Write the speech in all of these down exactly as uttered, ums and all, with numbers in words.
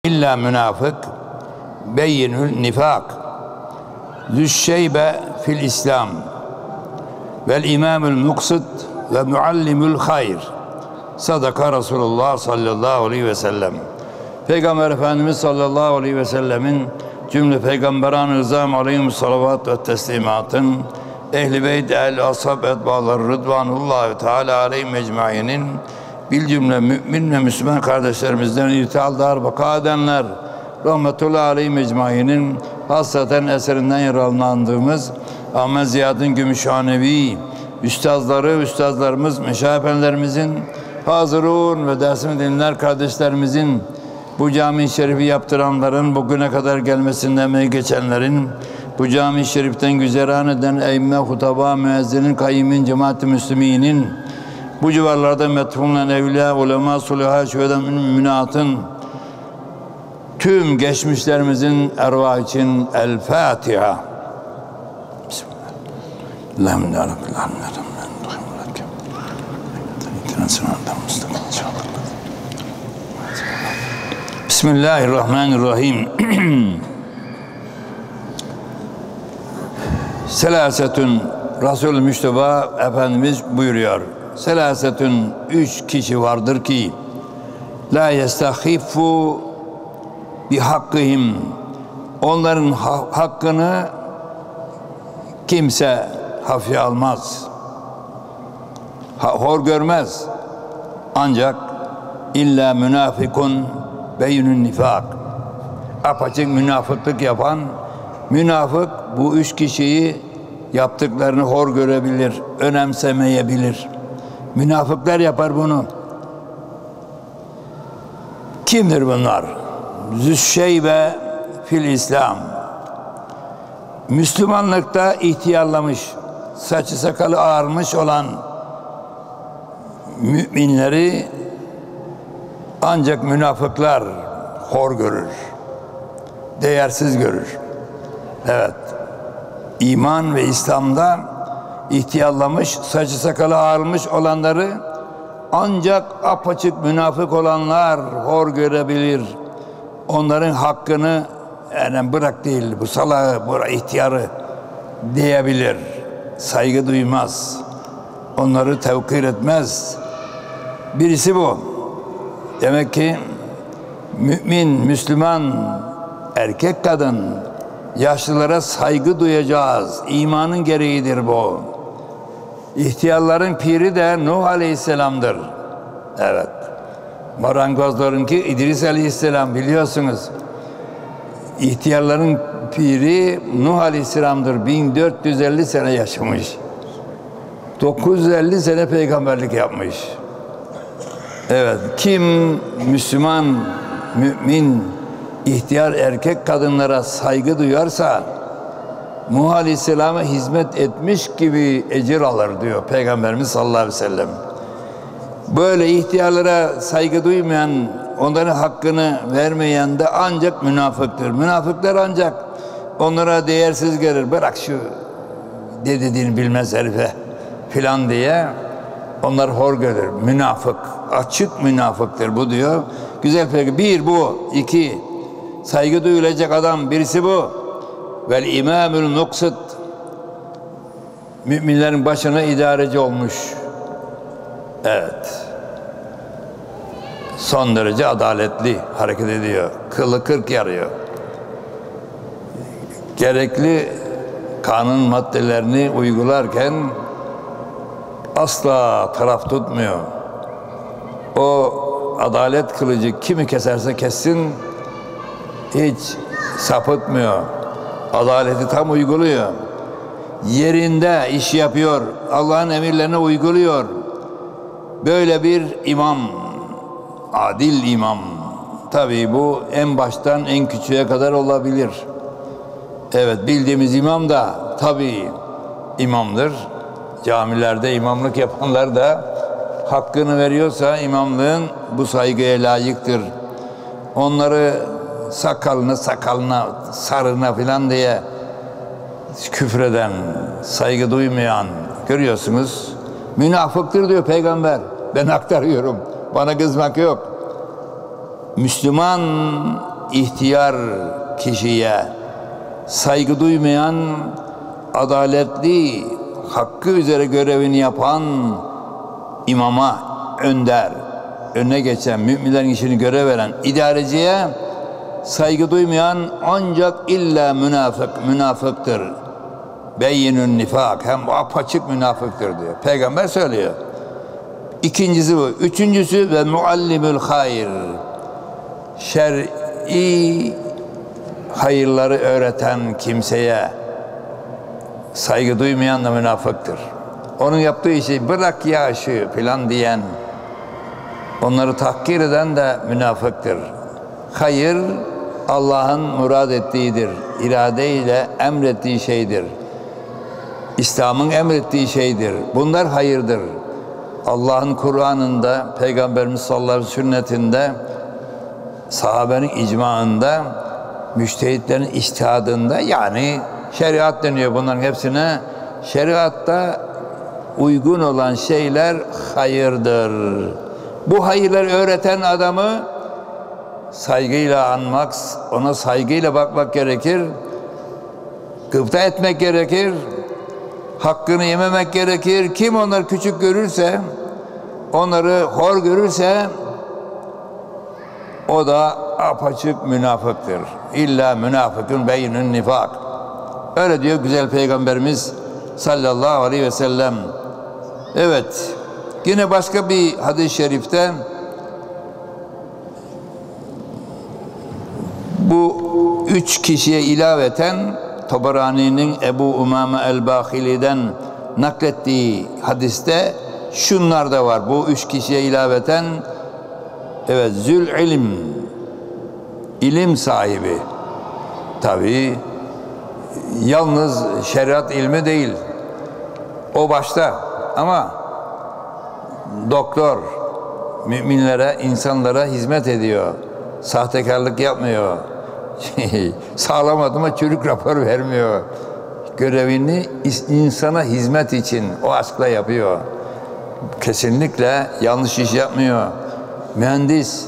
İlla münafık beyinül nifak züşşeybe fil İslam vel imamül muksid ve muallimül hayr. Sadaka Resulullah sallallahu aleyhi ve sellem. Peygamber Efendimiz sallallahu aleyhi ve sellemin cümle peygamberan-ı rızam aleyhim salavat ve teslimatın ehl-i beyt, ehl-i ashab, etbaları rıdvanullahi teala aleyhim mecmainin bil cümle mümin ve Müslüman kardeşlerimizden irtihal dar baka edenler rahmetullahi aleyhim mecmainin hasreten eserinden yararlandığımız Ahmet Ziyad'ın Gümüşhanevi üstazları, üstazlarımız, meşayih efendilerimizin, hazırun ve dersimi dinleyen kardeşlerimizin, bu cami-i şerifi yaptıranların, bugüne kadar gelmesinden emeği geçenlerin, bu cami-i şeriften güzeran eden eymme, hutaba, müezzinin, kayyimin, cemaat-i müslüminin, bu civarlarda metfûnen evliya, ulema, sulâhâ, şühedâ, müminatın, tüm geçmişlerimizin ervah için El Fatiha. Bismillahirrahmanirrahim. Bismillahirrahmanirrahim. Selasetün, Resul-i Müşteba Efendimiz buyuruyor. Selasetün, üç kişi vardır ki la yestahiffu bi hakkihim, onların ha hakkını kimse hafife almaz, ha hor görmez. Ancak illa münafikun beyünün nifak, apaçık münafıklık yapan münafık bu üç kişiyi yaptıklarını hor görebilir, önemsemeyebilir. Münafıklar yapar bunu. Kimdir bunlar? Züşşeybe fil İslam. Müslümanlıkta ihtiyarlamış, saçı sakalı ağarmış olan müminleri ancak münafıklar hor görür, değersiz görür. Evet, iman ve İslam'da ihtiyarlamış, saçı sakalı ağarmış olanları ancak apaçık münafık olanlar hor görebilir. Onların hakkını yani bırak değil, bu salağı, bu ihtiyarı diyebilir. Saygı duymaz. Onları tevkir etmez. Birisi bu. Demek ki mümin, Müslüman, erkek kadın, yaşlılara saygı duyacağız. İmanın gereğidir bu. İhtiyarların piri de Nuh Aleyhisselam'dır. Evet. Marangozlarınki İdris Aleyhisselam, biliyorsunuz. İhtiyarların piri Nuh Aleyhisselam'dır. bin dört yüz elli sene yaşamış. dokuz yüz elli sene peygamberlik yapmış. Evet. Kim Müslüman, mümin, ihtiyar erkek kadınlara saygı duyarsa Nuh Aleyhisselam'a hizmet etmiş gibi ecir alır diyor Peygamberimiz sallallahu aleyhi ve sellem. Böyle ihtiyarlara saygı duymayan, onların hakkını vermeyen de ancak münafıktır. Münafıklar ancak onlara değersiz gelir. Bırak şu dediğini bilmez herife filan diye onlar hor görür. Münafık, açık münafıktır bu diyor. Güzel peki. Bir bu, iki saygı duyulacak adam, birisi bu. Vel imamül muksid, müminlerin başına idareci olmuş. Evet. Son derece adaletli hareket ediyor. Kılı kırk yarıyor. Gerekli kanun maddelerini uygularken asla taraf tutmuyor. O adalet kılıcı kimi keserse kessin hiç sapıtmıyor. Adaleti tam uyguluyor. Yerinde iş yapıyor. Allah'ın emirlerini uyguluyor. Böyle bir imam, adil imam. Tabii bu en baştan en küçüğe kadar olabilir. Evet, bildiğimiz imam da tabii imamdır. Camilerde imamlık yapanlar da hakkını veriyorsa imamlığın bu saygıya layıktır. Onları sakalına sakalına sarına filan diye küfreden, saygı duymayan görüyorsunuz. Münafıktır diyor Peygamber. Ben aktarıyorum. Bana kızmak yok. Müslüman ihtiyar kişiye, saygı duymayan, adaletli, hakkı üzere görevini yapan imama, önder, önüne geçen, müminlerin işini görev veren idareciye saygı duymayan ancak illa münafık, münafıktır. Beyinün nifak, hem apaçık münafıktır diyor. Peygamber söylüyor. İkincisi bu. Üçüncüsü ve muallimül hayr. Şer'i hayırları öğreten kimseye saygı duymayan da münafıktır. Onun yaptığı işi bırak ya şu filan diyen, onları tahkir eden de münafıktır. Hayır, Allah'ın murad ettiğidir. İradeyle emrettiği şeydir. İslam'ın emrettiği şeydir. Bunlar hayırdır. Allah'ın Kur'an'ında, Peygamberimiz sallallahu aleyhi ve sellem sünnetinde, sahabenin icmaında, müştehitlerin içtihadında, yani şeriat deniyor bunların hepsine. Şeriatta uygun olan şeyler hayırdır. Bu hayırları öğreten adamı saygıyla anmak, ona saygıyla bakmak gerekir. Gıpta etmek gerekir. Hakkını yememek gerekir. Kim onları küçük görürse, onları hor görürse, o da apaçık münafıktır. İlla münafıkın beynün nifak. Öyle diyor güzel Peygamberimiz sallallahu aleyhi ve sellem. Evet, yine başka bir hadis-i şerifte bu üç kişiye ilaveten Tabarani'nin Ebu Umame el-Bahili'den naklettiği hadiste şunlar da var. Bu üç kişiye ilaveten, evet, zül ilim, ilim sahibi. Tabii yalnız şeriat ilmi değil, o başta, ama doktor, müminlere, insanlara hizmet ediyor. Sahtekarlık yapmıyor. Sağlam adıma çürük rapor vermiyor. Görevini insana hizmet için o aşkla yapıyor. Kesinlikle yanlış iş yapmıyor. Mühendis,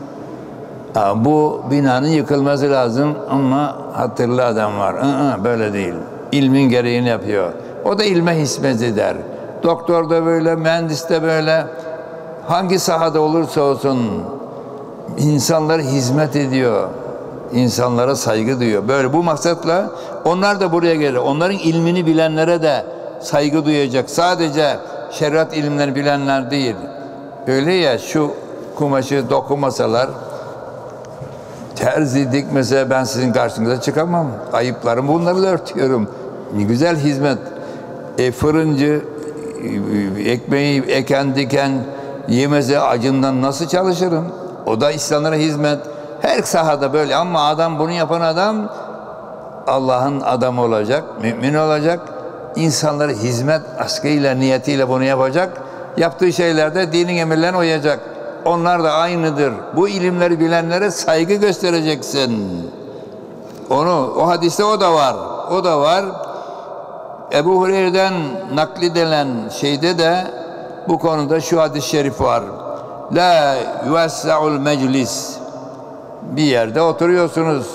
ha, bu binanın yıkılması lazım ama hatırlı adam var. Hı-hı, böyle değil. İlmin gereğini yapıyor. O da ilme hizmet eder. Doktor da böyle, mühendis de böyle. Hangi sahada olursa olsun insanlara hizmet ediyor. İnsanlara saygı duyuyor. Böyle bu maksatla onlar da buraya gelir. Onların ilmini bilenlere de saygı duyacak. Sadece şeriat ilimlerini bilenler değil. Öyle ya, şu kumaşı dokumasalar, terzi dikmese ben sizin karşınıza çıkamam. Ayıplarım, bunları da örtüyorum. Ne güzel hizmet. E, fırıncı ekmeği eken diken yemeze acından nasıl çalışırım? O da insanlara hizmet. Her sahada böyle, ama adam, bunu yapan adam Allah'ın adamı olacak, mümin olacak. İnsanlara hizmet aşkıyla, niyetiyle bunu yapacak. Yaptığı şeylerde dinin emirlerine uyacak. Onlar da aynıdır. Bu ilimleri bilenlere saygı göstereceksin. Onu, o hadiste o da var. O da var. Ebu Hureyre'den nakledilen şeyde de bu konuda şu hadis-i şerif var. La yuvessa'ul meclis. Bir yerde oturuyorsunuz.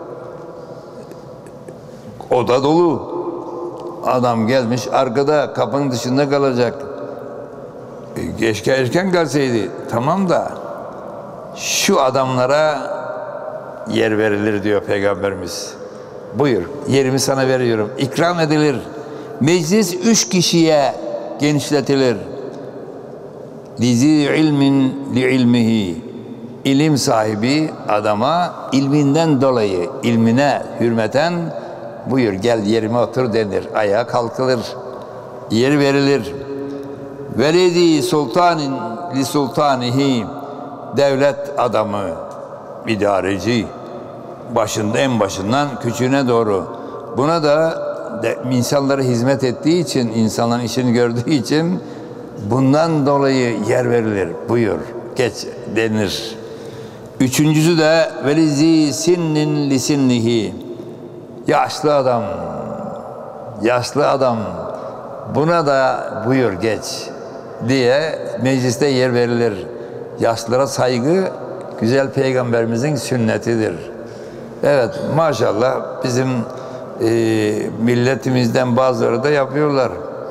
Oda dolu. Adam gelmiş arkada, kapının dışında kalacak. E, keşke erken gelseydi. Tamam da şu adamlara yer verilir diyor Peygamberimiz. Buyur, yerimi sana veriyorum. İkram edilir. Meclis üç kişiye genişletilir. Lizi ilmin li ilmihi. İlim sahibi adama ilminden dolayı, ilmine hürmeten, buyur gel yerime otur denir. Ayağa kalkılır. Yer verilir. Veledi sultanin li sultanihi. Devlet adamı, idareci, başında, en başından küçüğüne doğru. Buna da de, insanlara hizmet ettiği için, insanların işini gördüğü için bundan dolayı yer verilir. Buyur geç denir. Üçüncüsü de velizi sinnin li sinnihi. Yaşlı adam, yaşlı adam, buna da buyur geç diye mecliste yer verilir. Yaşlılara saygı güzel Peygamberimizin sünnetidir. Evet, maşallah bizim e, milletimizden bazıları da yapıyorlar.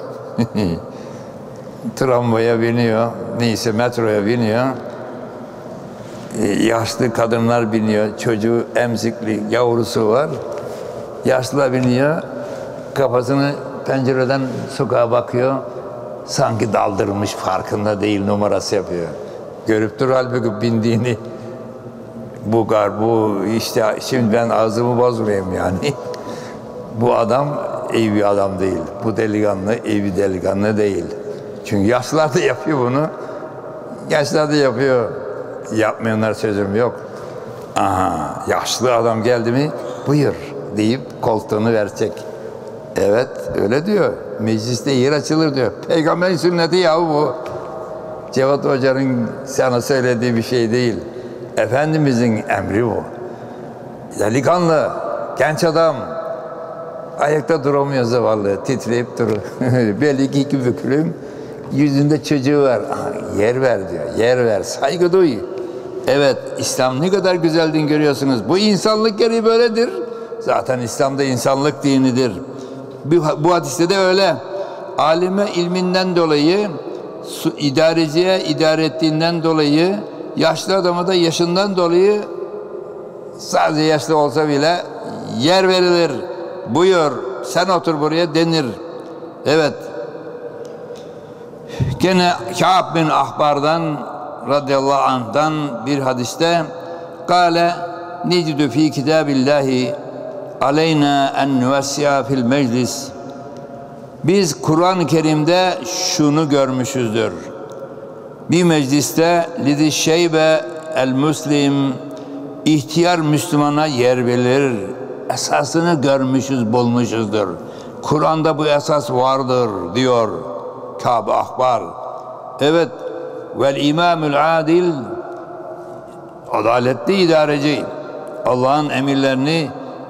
Tramvaya biniyor, neyse metroya biniyor. E, yaşlı kadınlar biniyor, çocuğu emzikli yavrusu var. Yaşlılar biniyor, kafasını pencereden sokağa bakıyor. Sanki daldırmış, farkında değil, numarası yapıyor. Görüp dur halbuki bindiğini. Bu gar, bu işte, şimdi ben ağzımı bozmayayım yani. Bu adam iyi bir adam değil. Bu delikanlı iyi bir delikanlı değil. Çünkü yaşlılar da yapıyor bunu. Gençler de yapıyor. Yapmayanlar sözüm yok. Aha, yaşlı adam geldi mi buyur deyip koltuğunu verecek. Evet, öyle diyor. Mecliste yer açılır diyor. Peygamberin sünneti yahu bu. Cevat Hoca'nın sana söylediği bir şey değil. Efendimizin emri bu. Delikanlı, genç adam ayakta duramıyor zavallı, titreyip durur. Belki iki bükülüm, yüzünde çocuğu var. Aha, yer ver diyor, yer ver, saygı duy. Evet, İslam ne kadar güzel din görüyorsunuz. Bu insanlık gereği böyledir. Zaten İslam da insanlık dinidir. Bu hadiste de öyle. Alime ilminden dolayı, idareciye idare ettiğinden dolayı, yaşlı adama da yaşından dolayı, sadece yaşlı olsa bile yer verilir. Buyur, sen otur buraya denir. Evet. Gene Kâb bin Ahbar'dan radıyallahu anh'dan bir hadiste kâle necidu fî kitâbillâhi aleyna en nüvessi'a fil meclis. Biz Kur'an-ı Kerim'de şunu görmüşüzdür. Bir mecliste lidi şeybe el müslim, ihtiyar Müslümana yer verilir. Esasını görmüşüz, bulmuşuzdur. Kur'an'da bu esas vardır diyor Kâb Ahbar. Evet, vel imamül adil, adaletli idareci, Allah'ın emirlerini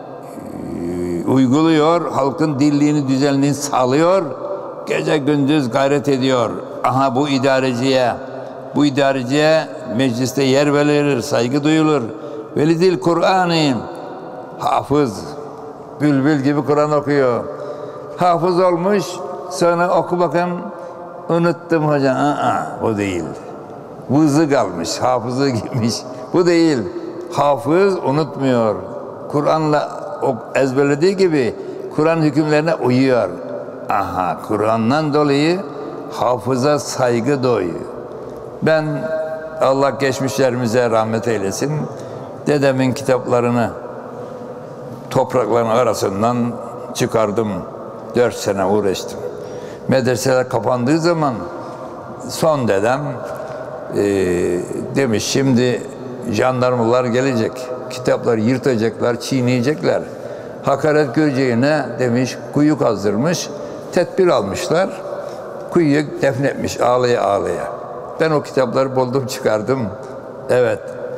uyguluyor, halkın dirliğini, düzenliğini sağlıyor, gece gündüz gayret ediyor. Aha bu idareciye, bu idareciye mecliste yer verilir, saygı duyulur. Velidil Kur'an-ı, hafız, bülbül gibi Kur'an okuyor. Hafız olmuş, sonra oku bakayım, unuttum hocam. Aa, bu değil. Vızı kalmış, hafızı gitmiş. Bu değil. Hafız unutmuyor. Kur'an'la ezberlediği gibi Kur'an hükümlerine uyuyor. Aha, Kur'an'dan dolayı hafıza saygı doğuyor. Ben, Allah geçmişlerimize rahmet eylesin, dedemin kitaplarını toprakların arasından çıkardım. Dört sene uğraştım. Medreseler kapandığı zaman son dedem e, demiş, şimdi jandarmalar gelecek, kitapları yırtacaklar, çiğneyecekler. Hakaret göreceğine demiş, kuyu kazdırmış, tedbir almışlar, kuyuya defnetmiş ağlaya ağlaya. Ben o kitapları buldum, çıkardım. Evet.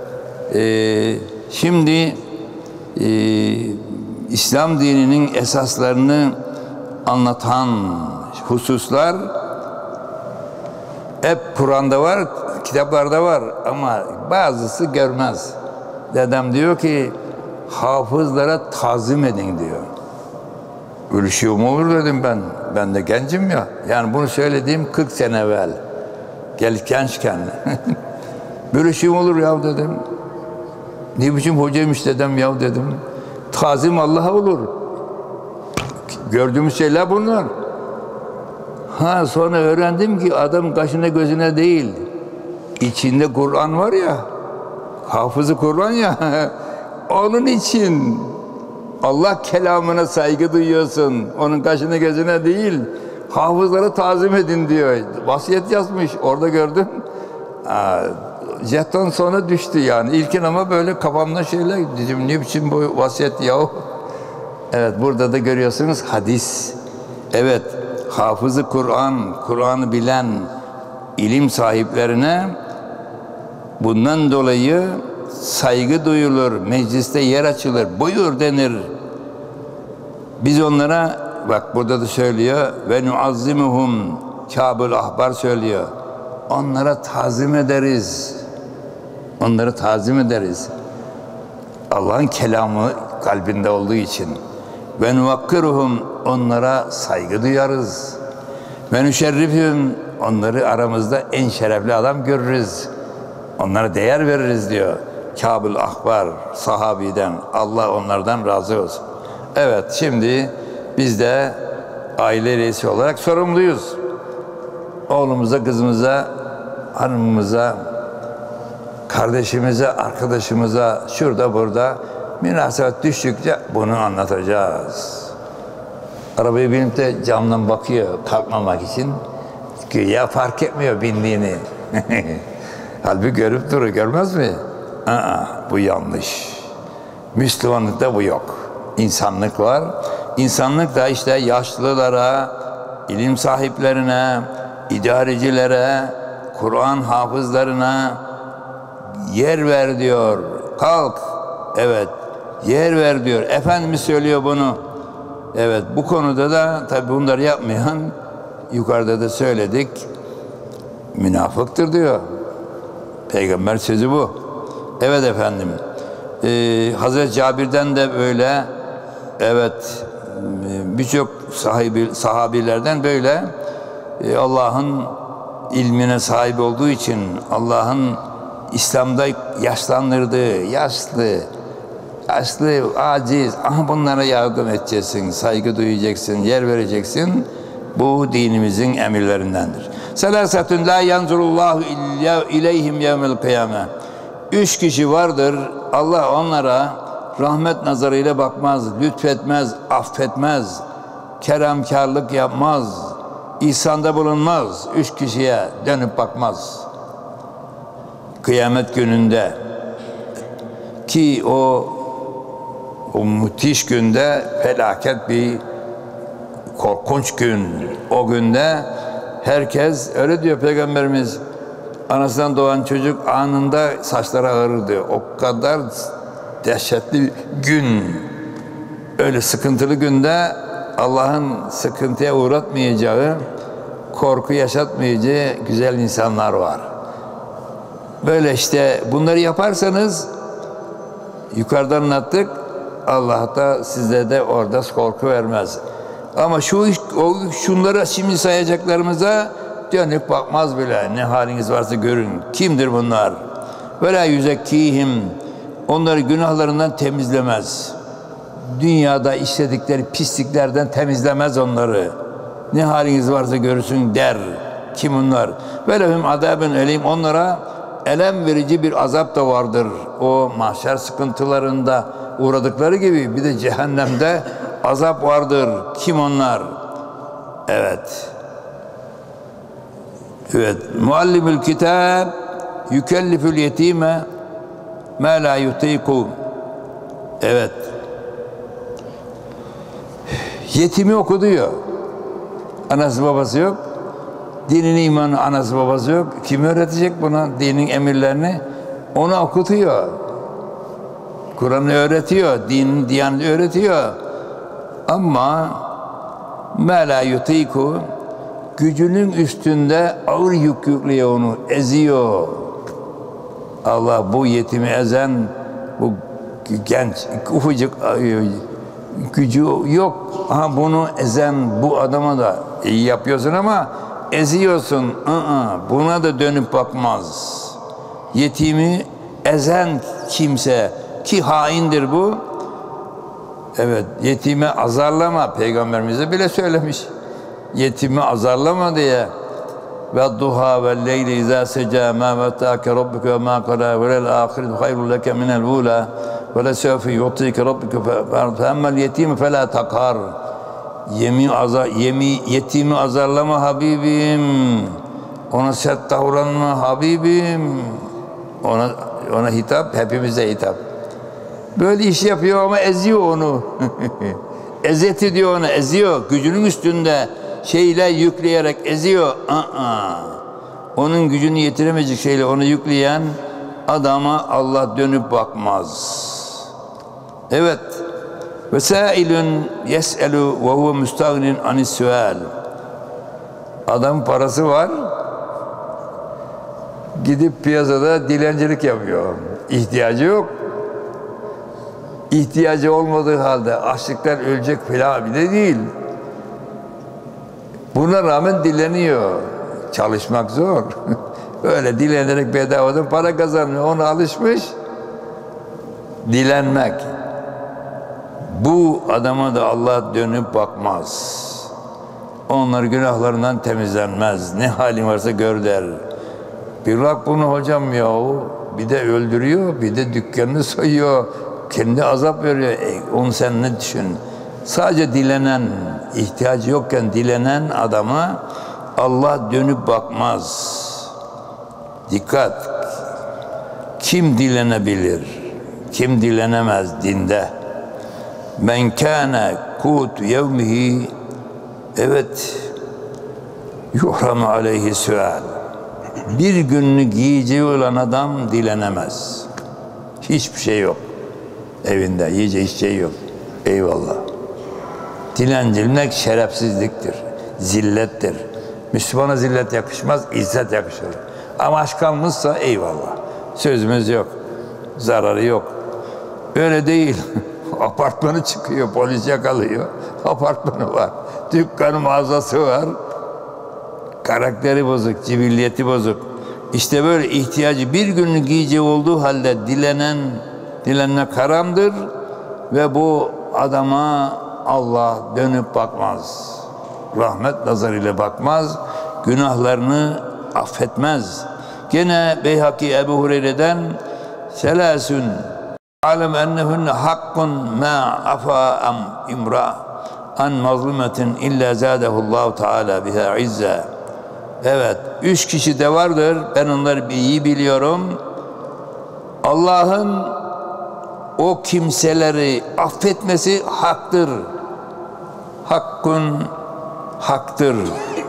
Ee, şimdi e, İslam dininin esaslarını anlatan hususlar hep Kur'an'da var, kitaplarda var ama bazısı görmez. Dedem diyor ki hafızlara tazim edin diyor. Öyle şey mi olur dedim ben. Ben de gencim ya. Yani bunu söylediğim kırk sene evvel. Gel gençken. Böyle şey mi olur ya dedim. Ne biçim hocaymış dedem ya dedim. Tazim Allah'a olur. Gördüğümüz şeyler bunlar. Ha, sonra öğrendim ki adam kaşına gözüne değil, içinde Kur'an var ya, hafızı Kur'an ya, onun için Allah kelamına saygı duyuyorsun, onun kaşına gözüne değil, hafızları tazim edin diyor. Vasiyet yazmış, orada gördüm. Aa, jeton sonra düştü yani. İlkin ama böyle kafamda şeyler, dedim ne biçim bu vasiyet yahu. Evet, burada da görüyorsunuz hadis. Evet, hafızı Kur'an, Kur'an'ı bilen ilim sahiplerine bundan dolayı saygı duyulur, mecliste yer açılır, buyur denir. Biz onlara, bak burada da söylüyor, ve nuazzimuhum, Kâb'ül Ahbar söylüyor, onlara tazim ederiz, onları tazim ederiz. Allah'ın kelamı kalbinde olduğu için. Ve nuvakkiruhum, onlara saygı duyarız. Ve nüşerrifhum, onları aramızda en şerefli adam görürüz. Onlara değer veririz diyor Kâbul Ahbar sahabiden. Allah onlardan razı olsun. Evet, şimdi biz de aile reisi olarak sorumluyuz. Oğlumuza, kızımıza, hanımımıza, kardeşimize, arkadaşımıza, şurada burada münasebet düştükçe bunu anlatacağız. Arabayı binip de camdan bakıyor kalkmamak için. Güya fark etmiyor bindiğini. Halbuki görüp duruyor, görmez mi? Aa, bu yanlış. Müslümanlıkta bu yok. İnsanlık var. İnsanlık da işte yaşlılara, ilim sahiplerine, idarecilere, Kur'an hafızlarına yer ver diyor. Kalk. Evet. Yer ver diyor. Efendimiz söylüyor bunu. Evet. Bu konuda da tabi bunları yapmayan, yukarıda da söyledik, münafıktır diyor. Peygamber sözü bu. Evet efendim. Ee, Hazreti Cabir'den de böyle, evet, birçok sahibi, sahabilerden böyle e, Allah'ın ilmine sahip olduğu için, Allah'ın İslam'da yaşlandırdığı, yaşlı, yaşlı, aciz, aha bunlara yardım edeceksin, saygı duyacaksın, yer vereceksin. Bu dinimizin emirlerindendir. Selasatun la yanzurullahu illa ileyhim yevmel kıyame. Üç kişi vardır, Allah onlara rahmet nazarıyla bakmaz, lütfetmez, affetmez, keremkarlık yapmaz, ihsanda bulunmaz. Üç kişiye dönüp bakmaz. Kıyamet gününde ki o o müthiş günde felaket bir korkunç gün. O günde herkes öyle diyor Peygamberimiz, anasından doğan çocuk anında saçları ağrır diyor. O kadar dehşetli gün. Öyle sıkıntılı günde Allah'ın sıkıntıya uğratmayacağı, korku yaşatmayacağı güzel insanlar var. Böyle işte bunları yaparsanız, yukarıdan anlattık, Allah da size de orada korku vermez. Ama şu o şunlara şimdi sayacaklarımıza dönüp bakmaz bile. Ne haliniz varsa görün. Kimdir bunlar? Ve la yüzekkihim. Onları günahlarından temizlemez. Dünyada işledikleri pisliklerden temizlemez onları. Ne haliniz varsa görürsün der. Kim onlar? Ve lehum azabun elim. Onlara elem verici bir azap da vardır. O mahşer sıkıntılarında uğradıkları gibi bir de cehennemde azap vardır. Kim onlar? Evet. Evet. Muallimül kitab yükellifül yetime ma la yutiku. Evet. Yetimi okuduyor. Anası babası yok. Dinin imanı anası babası yok. Kim öğretecek buna dinin emirlerini? Onu okutuyor. Kur'an'ı öğretiyor. Dinin diyaneti öğretiyor. Ama مَا لَا يُطِيكُ gücünün üstünde ağır yük yüklüyor, onu eziyor. Allah bu yetimi ezen, bu genç, ufacık gücü yok. Ha, bunu ezen bu adama da iyi yapıyorsun ama eziyorsun. I-ı, buna da dönüp bakmaz. Yetimi ezen kimse ki haindir bu. Evet, yetime azarlama. Peygamberimize bile söylemiş. Yetimi azarlama diye. Ve duha ve leyli izâ secâ mâ vetâke rabbuke ve mâ kalâ ve lel âhiretu hayrun leke minel ûlâ ve le sevfi yutîke rabbuke fe emmel yetîme fe lâ takar. Yemi azar, yemi, yetimi azarlama Habibim. Ona sert davranma Habibim. Ona, ona hitap, hepimize hitap. Böyle iş yapıyor ama eziyor onu. Eziyet ediyor onu, eziyor. Gücünün üstünde şeyle yükleyerek eziyor. Aa, onun gücünü yetiremeyecek şeyle onu yükleyen adama Allah dönüp bakmaz. Evet. Ve sâilun yes'elu ve huve müstagnin anis sual. Adam parası var. Gidip piyasada dilencilik yapıyor. İhtiyacı yok. İhtiyacı olmadığı halde açlıktan ölecek filan bile değil. Buna rağmen dileniyor. Çalışmak zor. Öyle dilenerek bedavadan para kazanıyor. Ona alışmış. Dilenmek. Bu adama da Allah dönüp bakmaz. Onlar günahlarından temizlenmez. Ne halin varsa gör der. Bir bak bunu hocam yahu. Bir de öldürüyor, bir de dükkanını soyuyor. Kendi azap veriyor. E, onu sen ne düşün? Sadece dilenen, ihtiyacı yokken dilenen adama Allah dönüp bakmaz. Dikkat! Kim dilenebilir? Kim dilenemez dinde? Men kâne kûtu yevmihi, evet, yuhramu aleyhi sual. Bir günlük yiyeceği olan adam dilenemez. Hiçbir şey yok. Evinde yiyeceği içeceği yok. Eyvallah. Dilencilik şerefsizliktir. Zillettir. Müslümana zillet yakışmaz, izzet yakışır. Ama aşk kalmışsa eyvallah. Sözümüz yok. Zararı yok. Öyle değil. Apartmanı çıkıyor, polis yakalıyor. Apartmanı var. Dükkanı, mağazası var. Karakteri bozuk, cibilliyeti bozuk. İşte böyle ihtiyacı bir günlük yiyeceği olduğu halde dilenen, dilenmek haramdır. Ve bu adama Allah dönüp bakmaz. Rahmet nazarıyla bakmaz. Günahlarını affetmez. Gene Beyhaki Ebu Hureyre'den selâsün alem ennehunne hakkun ma afa am imra an mazlumetin illa zâdehullahu teâlâ biha izze. Evet, üç kişi de vardır. Ben onları iyi biliyorum. Allah'ın o kimseleri affetmesi haktır. Hakkun haktır.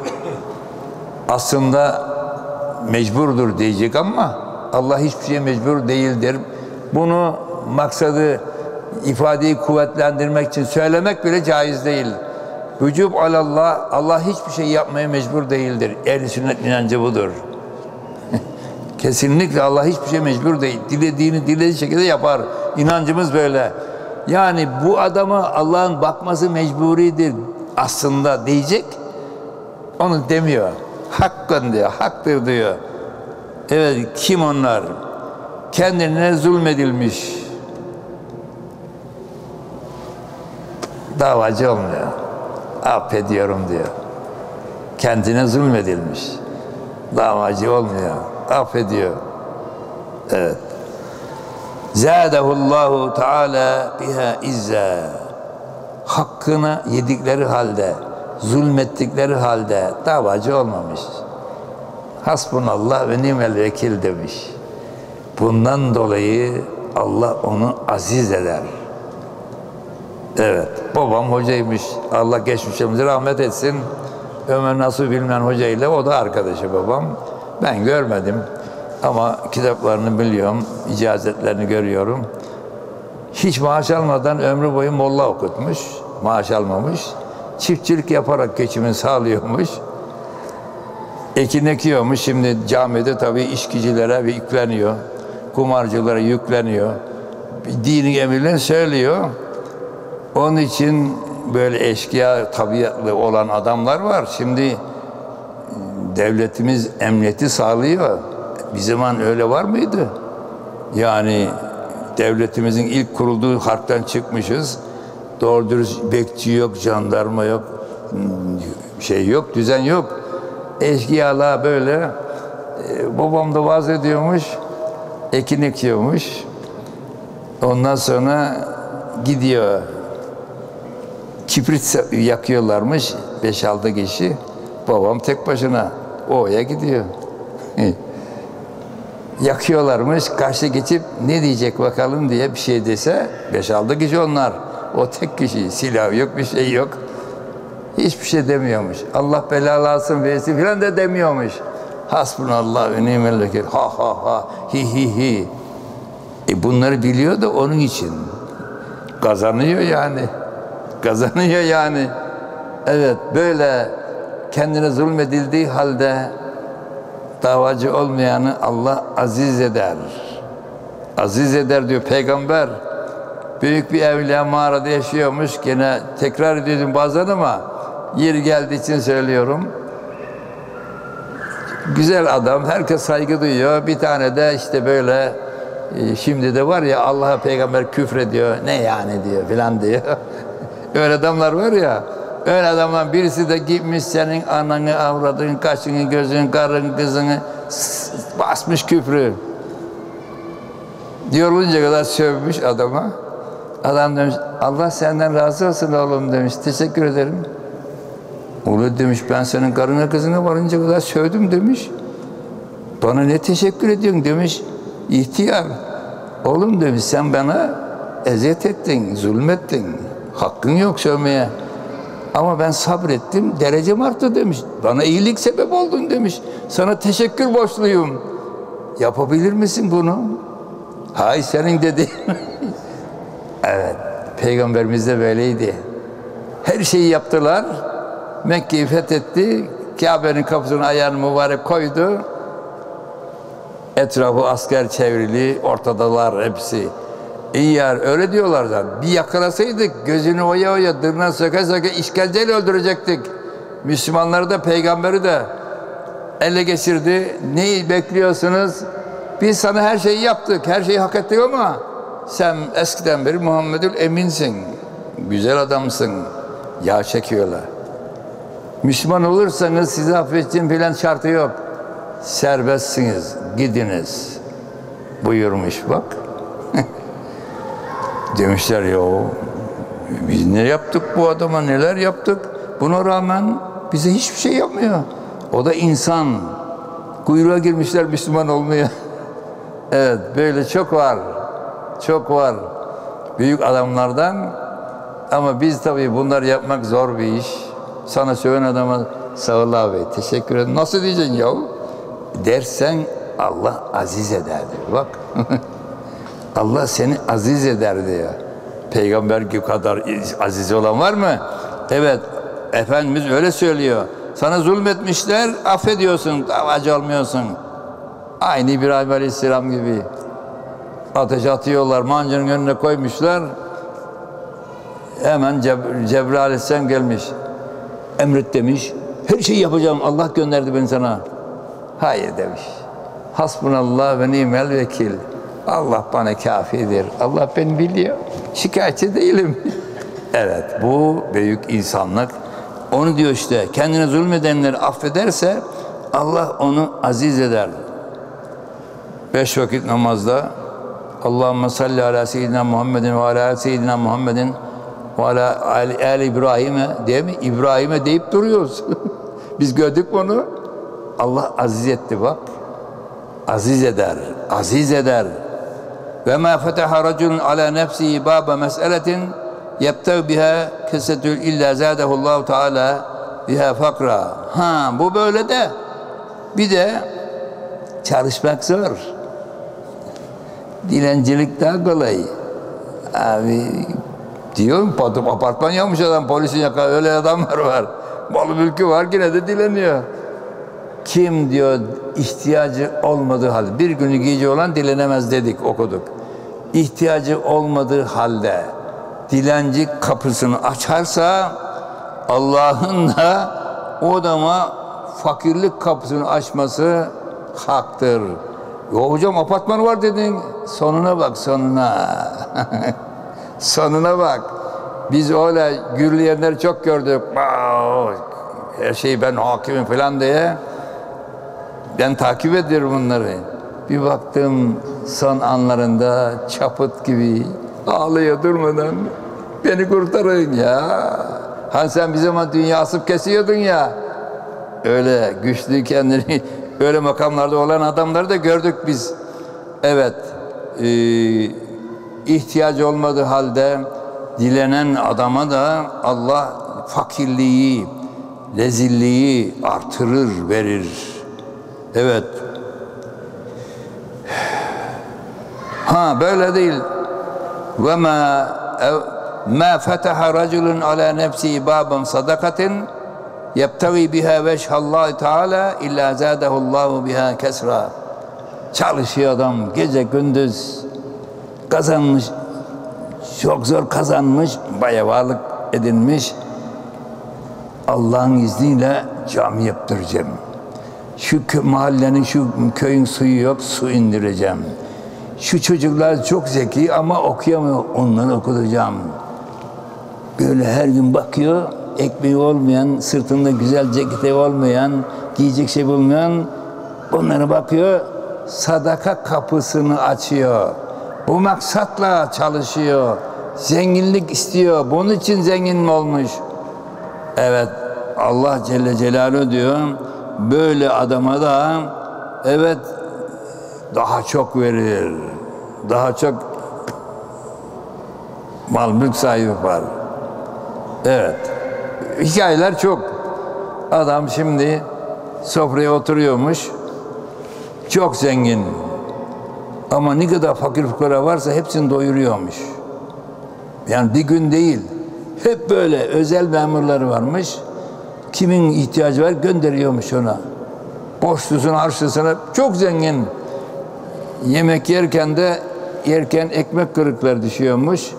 Aslında mecburdur diyecek ama Allah hiçbir şeye mecbur değildir. Bunu maksadı, ifadeyi kuvvetlendirmek için söylemek bile caiz değil. Vücub alallah, Allah hiçbir şey yapmaya mecbur değildir. Ehl-i sünnet inancı budur. Kesinlikle Allah hiçbir şey mecbur değil. Dilediğini dilediği şekilde yapar. İnancımız böyle. Yani bu adama Allah'ın bakması mecburidir aslında diyecek. Onu demiyor. Hakkın diyor, haktır diyor. Evet, kim onlar? Kendine zulmedilmiş. Davacı olmuyor. Affediyorum diyor. Kendine zulmedilmiş. Davacı olmuyor. Affediyor. Evet. Zâdehullahu Teala biha izze. Hakkını yedikleri halde, zulmettikleri halde davacı olmamış. Hasbunallah ve nimel vekil demiş. Bundan dolayı Allah onu aziz eder. Evet, babam hocaymış. Allah geçmişimize rahmet etsin. Ömer Nasuh bilmem hocayla, o da arkadaşı babam. Ben görmedim ama kitaplarını biliyorum, icazetlerini görüyorum. Hiç maaş almadan ömrü boyu molla okutmuş, maaş almamış. Çiftçilik yaparak geçimini sağlıyormuş. Ekin ekiyormuş. Şimdi camide tabii içkicilere yükleniyor, kumarcılara yükleniyor. Dini emirlerini söylüyor. Onun için böyle eşkıya tabiatlı olan adamlar var. Şimdi devletimiz emniyeti sağlıyor. Bir zaman öyle var mıydı? Yani devletimizin ilk kurulduğu harpten çıkmışız. Doğru dürüst bekçi yok, jandarma yok, şey yok, düzen yok. Eşkıyalar böyle. E, babam da vaaz ediyormuş, ekin ekiyormuş. Ondan sonra gidiyor. Kibrit yakıyorlarmış beş altı kişi. Babam tek başına oya gidiyor. Yakıyorlarmış. Karşı geçip ne diyecek bakalım diye bir şey dese beş altı kişi onlar. O tek kişi. Silah yok, bir şey yok. Hiçbir şey demiyormuş. Allah belalasın versin filan da demiyormuş. Hasbunallah ve nimel vekil. Ha ha ha. Hi hi hi. E bunları biliyor da onun için. Kazanıyor yani. Kazanıyor yani. Evet, böyle kendine zulmedildiği halde davacı olmayanı Allah aziz eder. Aziz eder diyor Peygamber. Büyük bir evliya mağarada yaşıyormuş. Gene tekrar ediyordum bazen ama yeri geldiği için söylüyorum. Güzel adam, herkes saygı duyuyor. Bir tane de işte böyle e, şimdi de var ya Allah'a peygamber küfrediyor. Ne yani diyor filan diyor. Öyle adamlar var ya. Öyle adamlar birisi de gitmiş senin ananı, avradını, kaşını, gözünü, karın, kızını basmış küfrü. Yorulunca kadar sövmüş adama. Adam demiş, Allah senden razı olsun oğlum demiş. Teşekkür ederim. Oğlum demiş, ben senin karına kızına varınca kadar sövdüm demiş. Bana ne teşekkür ediyorsun demiş. İhtiyar. Oğlum demiş, sen bana eziyet ettin, zulmettin. Hakkın yok sövmeye. Ama ben sabrettim, derecem arttı demiş. Bana iyilik sebep oldun demiş. Sana teşekkür borçluyum. Yapabilir misin bunu? Hay senin dedi. Evet, Peygamberimiz de böyleydi. Her şeyi yaptılar. Mekke'yi fethetti. Kabe'nin kapısına ayağını mübarek koydu. Etrafı asker çevrili, ortadalar hepsi. İyi yer, öyle diyorlar da. Bir yakalasaydık gözünü oya oya, dırnağı söke söke işkenceyle öldürecektik. Müslümanları da peygamberi de ele geçirdi. Neyi bekliyorsunuz? Biz sana her şeyi yaptık, her şeyi hak ettik ama sen eskiden beri Muhammedül Emin'sin. Güzel adamsın. Yağ çekiyorlar. Müslüman olursanız sizi affedeceğim filan şartı yok. Serbestsiniz, gidiniz. Buyurmuş bak. Demişler ya biz ne yaptık bu adama, neler yaptık. Buna rağmen bize hiçbir şey yapmıyor. O da insan. Kuyruğa girmişler Müslüman olmaya. Evet, böyle çok var. Çok var. Büyük adamlardan. Ama biz tabii bunları yapmak zor bir iş. Sana söven adama sağ ol abi, teşekkür ederim. Nasıl diyeceksin ya? Dersen Allah aziz eder diyor. Bak. Allah seni aziz eder diyor. Peygamber gibi kadar aziz olan var mı? Evet. Efendimiz öyle söylüyor. Sana zulmetmişler, affediyorsun, davacı olmuyorsun. Aynı İbrahim Aleyhisselam gibi. Ateşe atıyorlar, mancının önüne koymuşlar. Hemen Ceb Cebrail Aleyhisselam gelmiş. Emret demiş. Her şeyi yapacağım. Allah gönderdi beni sana. Hayır demiş. Hasbunallah ve nimel vekil. Allah bana kafidir. Allah beni biliyor. Şikayetçi değilim. Evet, bu büyük insanlık. Onu diyor işte, kendine zulmedenleri affederse Allah onu aziz eder. Beş vakit namazda Allahümme salli ala seyyidina Muhammedin ve ala seyyidina Muhammedin ve ala ali İbrahim'e değil mi? İbrahim'e deyip duruyoruz. Biz gördük onu. Allah aziz etti bak. Aziz eder. Aziz eder. Ve ma fetaha raculun ala nefsihi baba mes'eletin yebtev biha kesetül illa zadehullahu teala biha fakra. Ha bu böyle de bir de çalışmak zor. Dilencilik daha kolay. Abi diyorum apartman yapmış adam, polisin yaka öyle adamlar var. Malı mülkü var yine de dileniyor. Kim diyor ihtiyacı olmadığı halde, bir günlük yiyeceği olan dilenemez dedik, okuduk. İhtiyacı olmadığı halde dilenci kapısını açarsa Allah'ın da o adama fakirlik kapısını açması haktır. Ya hocam apartman var dedin. Sonuna bak sonuna. Sonuna bak. Biz öyle gürleyenleri çok gördük. Her şeyi ben hakimim falan diye. Ben takip ediyorum bunları. Bir baktım son anlarında çaput gibi ağlıyor durmadan. Beni kurtarın ya. Hani sen bir zaman dünya asıp kesiyordun ya. Öyle güçlü kendini öyle makamlarda olan adamları da gördük biz. Evet. E, ihtiyacı olmadığı halde dilenen adama da Allah fakirliği, rezilliği artırır, verir. Evet. Ha böyle değil. Ve ma ma fetaha raculun ala nefsi baban sadakatin yebtagi biha veşhallahi teala illa zadehullahu biha kesra. Çalışıyor adam gece gündüz, kazanmış Çok zor kazanmış, bayağı varlık edinmiş. Allah'ın izniyle cami yaptıracağım. Şu mahallenin, şu köyün suyu yok, su indireceğim. Şu çocuklar çok zeki ama okuyamıyor, onları okutacağım. Böyle her gün bakıyor, ekmeği olmayan, sırtında güzel ceketi olmayan, giyecek şey bulmayan, onlara bakıyor, sadaka kapısını açıyor. Bu maksatla çalışıyor, zenginlik istiyor, bunun için zengin mi olmuş? Evet, Allah Celle Celaluhu diyor, böyle adama da evet daha çok verir, daha çok mal mülk sahibi var. Evet, hikayeler çok. Adam şimdi sofraya oturuyormuş, çok zengin. Ama ne kadar fakir fukara varsa hepsini doyuruyormuş. Yani bir gün değil, hep böyle özel memurları varmış. Kimin ihtiyacı var gönderiyormuş ona. Borçlusuna, harçlısına, çok zengin. Yemek yerken de yerken ekmek kırıkları düşüyormuş.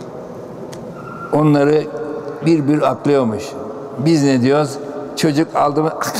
Onları bir bir aklıyormuş. Biz ne diyoruz? Çocuk aldı mı at,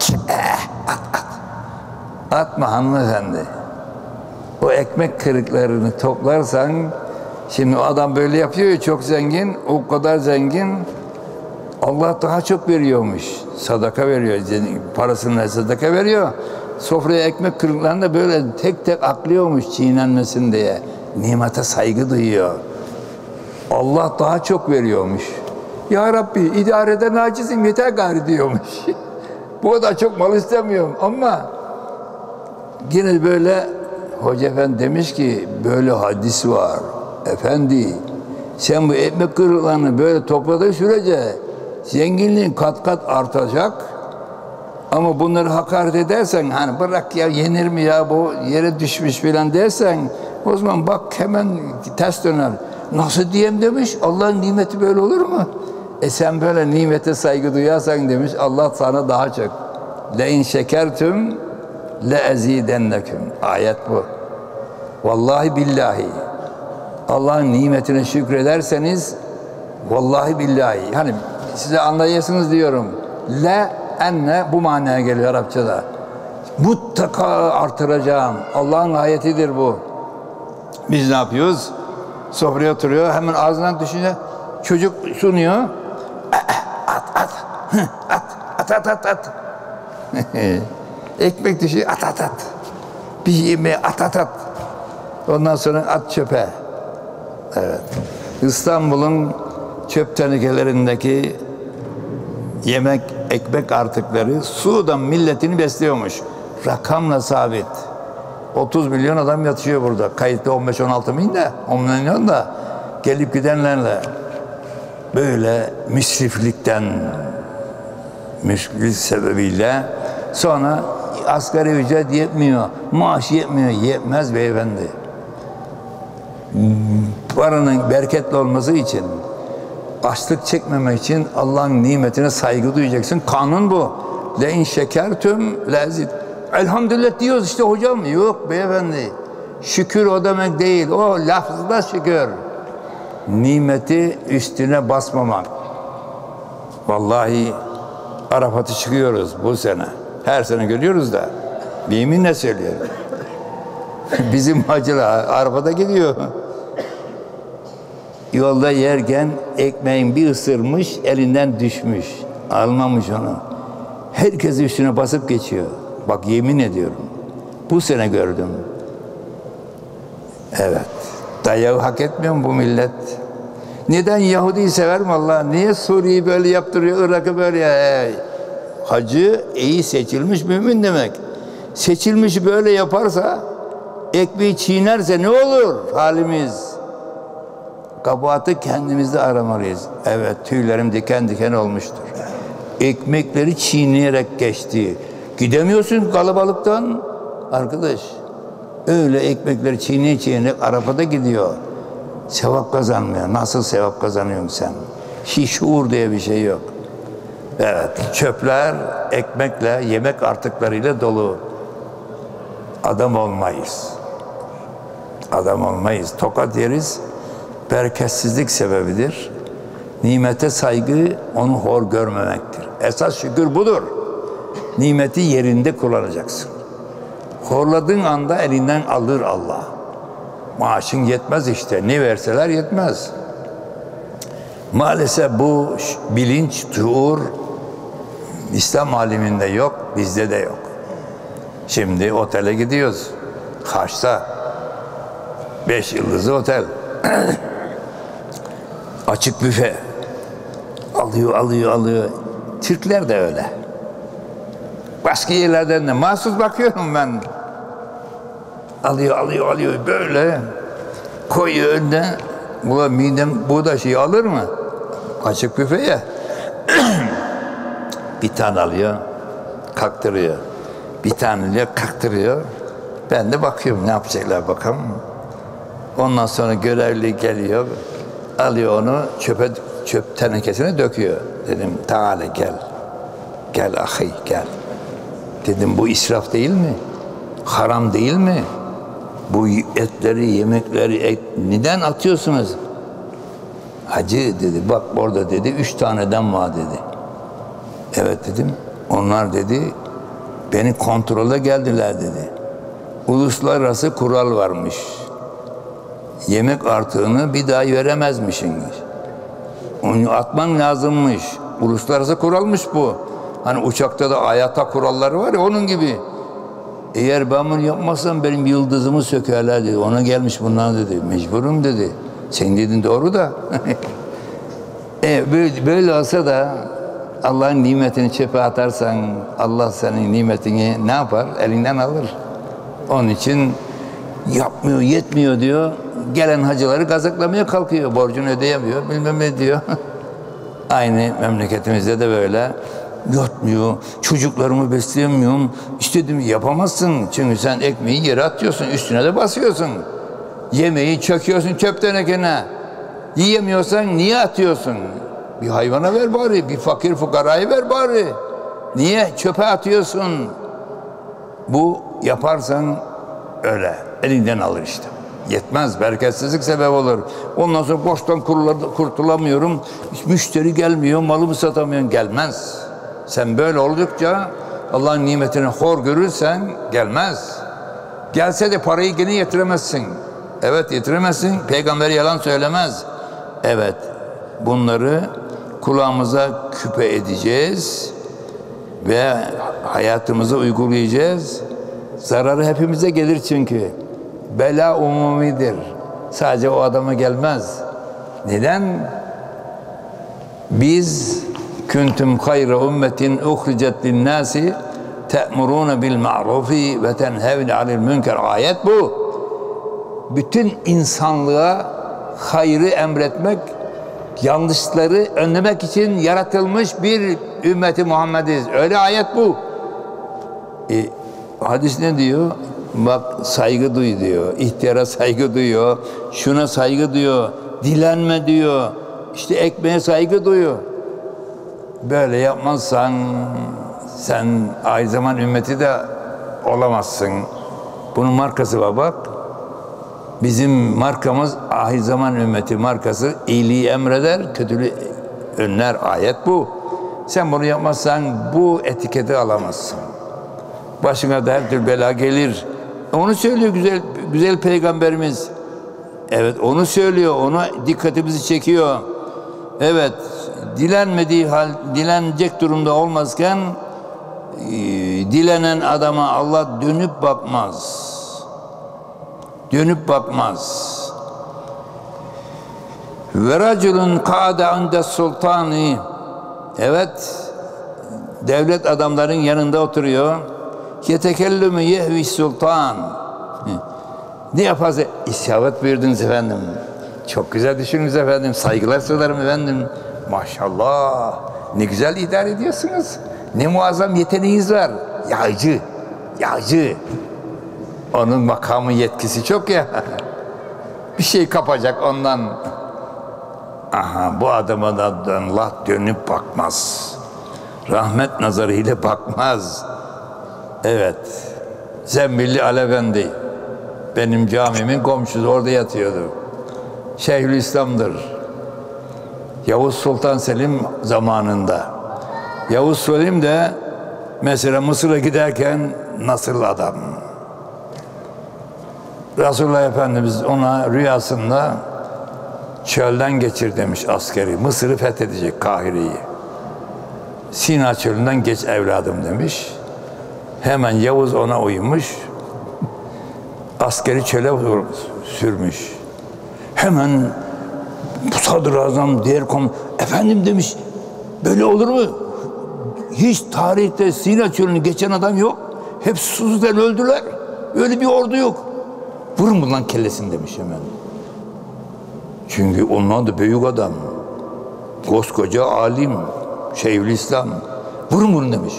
at. Atma hanımefendi. O ekmek kırıklarını toplarsan, şimdi o adam böyle yapıyor ya, çok zengin, o kadar zengin, Allah daha çok veriyormuş. Sadaka veriyor, parasını sadaka veriyor. Sofraya ekmek kırıklarını da böyle tek tek aklıyormuş çiğnenmesin diye. Nimete saygı duyuyor. Allah daha çok veriyormuş. Ya Rabbi idareden acizim, yeter gari diyormuş. Bu kadar çok mal istemiyorum ama yine böyle Hoca Efendi demiş ki böyle hadis var. Efendi sen bu ekmek kırıklarını böyle topladığın sürece zenginliğin kat kat artacak. Ama bunları hakaret edersen, hani bırak ya yenir mi ya bu yere düşmüş filan dersen, o zaman bak hemen ters döner. Nasıl diyeyim demiş, Allah'ın nimeti böyle olur mu? E sen böyle nimete saygı duyarsan demiş, Allah sana daha çok. Le in şekertüm le ezidenneküm. Ayet bu. Vallahi billahi. Allah'ın nimetine şükrederseniz, vallahi billahi. Hani size anlayasınız diyorum. Le enne bu manaya geliyor Arapçada. Mutlaka artıracağım. Allah'ın ayetidir bu. Biz ne yapıyoruz? Sofraya oturuyor, hemen ağzından düşünce çocuk sunuyor. At at. At at at at at. Ekmek düşüyor, at at at. Bir yemeği at at at. Ondan sonra at çöpe. Evet. İstanbul'un çöp tenekelerindeki yemek, ekmek artıkları sudan milletini besliyormuş. Rakamla sabit. otuz milyon adam yatıyor burada. Kayıtlı on beş on altı milyon de, on milyon da gelip gidenlerle böyle müsriflikten, müsriflik sebebiyle sonra asgari ücret yetmiyor, maaş yetmiyor. Yetmez beyefendi. Paranın bereketli olması için, açlık çekmemek için Allah'ın nimetine saygı duyacaksın. Kanun bu. Le in şekertüm lezid. Elhamdülillah diyoruz işte hocam. Yok beyefendi. Şükür o demek değil. O lafızda şükür. Nimeti üstüne basmamak. Vallahi Arafat'ı çıkıyoruz bu sene. Her sene görüyoruz da. Yeminle söylüyorum. Bizim hacılar Arafat'a gidiyor. Yolda yerken ekmeğin bir ısırmış, elinden düşmüş. Almamış onu. Herkes üstüne basıp geçiyor. Bak yemin ediyorum. Bu sene gördüm. Evet. Dayağı hak etmiyor mu bu millet? Neden Yahudi'yi sever mi Allah? Niye Suriye'yi böyle yaptırıyor, Irak'ı böyle ya? Hacı iyi seçilmiş mümin demek. Seçilmiş böyle yaparsa, ekmeği çiğnerse ne olur halimiz? Kabahati kendimizde aramalıyız. Evet, tüylerim diken diken olmuştur. Ekmekleri çiğneyerek geçti. Gidemiyorsun kalabalıktan. Arkadaş, öyle ekmekleri çiğneye çiğneyerek Arafat'a gidiyor. Sevap kazanmıyor. Nasıl sevap kazanıyorsun sen? Şuur diye bir şey yok. Evet, çöpler ekmekle, yemek artıklarıyla dolu. Adam olmayız. Adam olmayız. Tokat yeriz. bereketsizlik sebebidir. Nimete saygı onu hor görmemektir. Esas şükür budur. Nimeti yerinde kullanacaksın. Horladığın anda elinden alır Allah. Maaşın yetmez işte. Ne verseler yetmez. Maalesef bu bilinç, şuur İslam aleminde yok, bizde de yok. Şimdi otele gidiyoruz. Kaçta? Beş yıldızlı otel. Açık büfe. Alıyor, alıyor, alıyor. Türkler de öyle. Başka yerlerden de mahsus bakıyorum ben. Alıyor, alıyor, alıyor. Böyle koyuyor önüne. Bu da midem, bu da şey alır mı? Açık büfeye. Bir tane alıyor, kaktırıyor. Bir tane alıyor, kaktırıyor. Ben de bakıyorum ne yapacaklar bakalım. Ondan sonra görevli geliyor, alıyor onu çöpe, çöp tenekesine döküyor. Dedim Teala gel, gel ahi gel. Dedim bu israf değil mi? Haram değil mi? Bu etleri, yemekleri et, neden atıyorsunuz? Hacı dedi, bak orada dedi, üç taneden var dedi. Evet dedim, onlar dedi, beni kontrole geldiler dedi. Uluslararası kural varmış. Yemek artığını bir daha veremezmişsiniz. Onu atman lazımmış. Uluslararası kuralmış bu. Hani uçakta da ayata kuralları var ya, onun gibi. Eğer ben bunu yapmazsam benim yıldızımı sökerler dedi. Ona gelmiş bunlar dedi. Mecburum dedi. Sen dedin doğru da. e, böyle, böyle olsa da Allah'ın nimetini çöpe atarsan Allah senin nimetini ne yapar? Elinden alır. Onun için yapmıyor, yetmiyor diyor. Gelen hacıları gazıklamaya kalkıyor. Borcunu ödeyemiyor, bilmem ne diyor. Aynı memleketimizde de böyle. Yatmıyor, çocuklarımı besleyemiyorum. İstediğim yapamazsın. Çünkü sen ekmeği yere atıyorsun, üstüne de basıyorsun. Yemeği çöküyorsun çöp tenekene. Yiyemiyorsan niye atıyorsun? Bir hayvana ver bari, bir fakir fukarayı ver bari. Niye çöpe atıyorsun? Bu yaparsan öyle, elinden alır işte. Yetmez, bereketsizlik sebep olur. Ondan sonra borçtan kurtulamıyorum, müşteri gelmiyor, malımı satamıyorum, gelmez. Sen böyle oldukça Allah'ın nimetini hor görürsen gelmez. Gelse de parayı gene yetiremezsin. Evet yetiremezsin, peygamber yalan söylemez. Evet, bunları kulağımıza küpe edeceğiz ve hayatımıza uygulayacağız. Zararı hepimize gelir çünkü. Bela umumidir. Sadece o adama gelmez. Neden? Biz kuntum hayra ummetin uhricet linnâsi te'murûne bil ma'rufi ve tenhevne anil münker. Ayet bu. Bütün insanlığa hayrı emretmek, yanlışları önlemek için yaratılmış bir ümmeti Muhammediz. Öyle ayet bu. E, hadis ne diyor? Bak saygı duy diyor. İhtiyara saygı duyuyor. Şuna saygı duyuyor. Dilenme diyor. İşte ekmeğe saygı duyuyor. Böyle yapmazsan sen aynı zaman ümmeti de olamazsın. Bunun markası var bak. Bizim markamız ahir zaman ümmeti markası. İyiliği emreder, kötülüğü önler. Ayet bu. Sen bunu yapmazsan bu etiketi alamazsın. Başına da her türlü bela gelir. Onu söylüyor güzel güzel peygamberimiz. Evet onu söylüyor. Ona dikkatimizi çekiyor. Evet dilenmediği hal, dilenecek durumda olmazken e, dilenen adama Allah dönüp bakmaz. Dönüp bakmaz. Ve raculun kâde inde sultani. Evet devlet adamların yanında oturuyor. Yetekellümü yehvi sultan. Ne yaparsa isabet buyurdunuz efendim. Çok güzel düşününüz efendim. Saygılar sunarım efendim. Maşallah. Ne güzel idare ediyorsunuz. Ne muazzam yeteneğiniz var. Yağcı. Yağcı. Onun makamı yetkisi çok ya. Bir şey kapacak ondan. Aha bu adama da Allah dönüp bakmaz. Rahmet nazarıyla bakmaz. Evet. Zembilli Alefendi. Benim camimin komşusu orada yatıyordu. Şeyhülislam'dır. Yavuz Sultan Selim zamanında. Yavuz Selim de mesela Mısır'a giderken nasıl adam? Resulullah Efendimiz ona rüyasında çölden geçir demiş askeri. Mısır'ı fethedecek, Kahire'yi. Sina çölünden geç evladım demiş. Hemen Yavuz ona uymuş. Askeri çöle sürmüş. Hemen sadrazam, diğer komutan, efendim demiş, böyle olur mu? Hiç tarihte Sina çölünü geçen adam yok. Hepsi susuzdan öldüler. Öyle bir ordu yok. Vurun bundan kellesini demiş hemen. Çünkü onlar da büyük adam. Koskoca alim, Şeyhülislam. Vurun bunu demiş.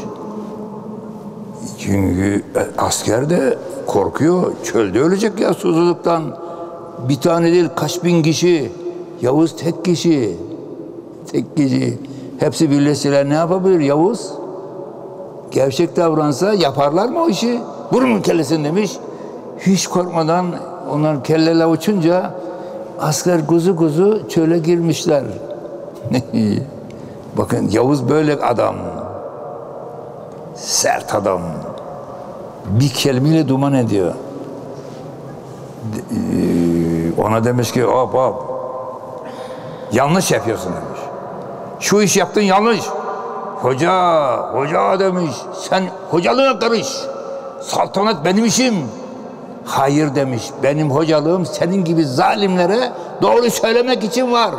Çünkü asker de korkuyor. Çölde ölecek ya susuzluktan. Bir tane değil, kaç bin kişi. Yavuz tek kişi. Tek kişi. Hepsi birleşseler ne yapabilir Yavuz? Gevşek davransa yaparlar mı o işi? Vurun kellesini demiş. Hiç korkmadan onlar kelleler uçunca asker kuzu kuzu çöle girmişler. Bakın Yavuz böyle adam. Sert adam. Bir kelimeyle duman ediyor. Ona demiş ki hop hop. Yanlış yapıyorsun demiş. Şu iş yaptın yanlış. Hoca, hoca demiş. Sen hocalığına karış. Saltanat benim işim. Hayır demiş. Benim hocalığım senin gibi zalimlere doğru söylemek için var.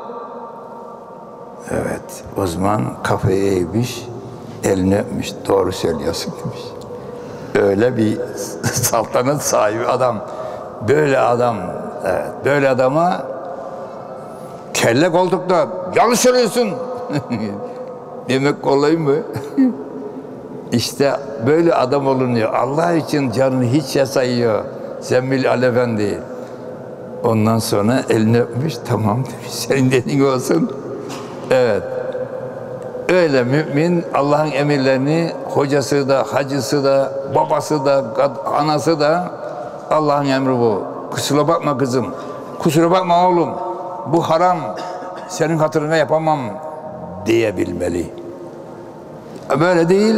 Evet. O zaman kafayı eğmiş. Elini öpmüş. Doğru söylüyorsun demiş. Öyle bir saltanat sahibi adam. Böyle adam. Evet. Böyle adama kelle koltukta yanlış söylüyorsun. Demek kolay mı? İşte böyle adam olunuyor. Allah için canını hiç sayıyor. Zemmil Ali Efendi. Ondan sonra elini öpmüş. Tamam demiş. Senin dediğin olsun. Evet. Öyle mümin Allah'ın emirlerini hocası da, hacısı da, babası da, anası da Allah'ın emri bu. Kusura bakma kızım. Kusura bakma oğlum. Bu haram. Senin hatırına yapamam diyebilmeli. Böyle değil.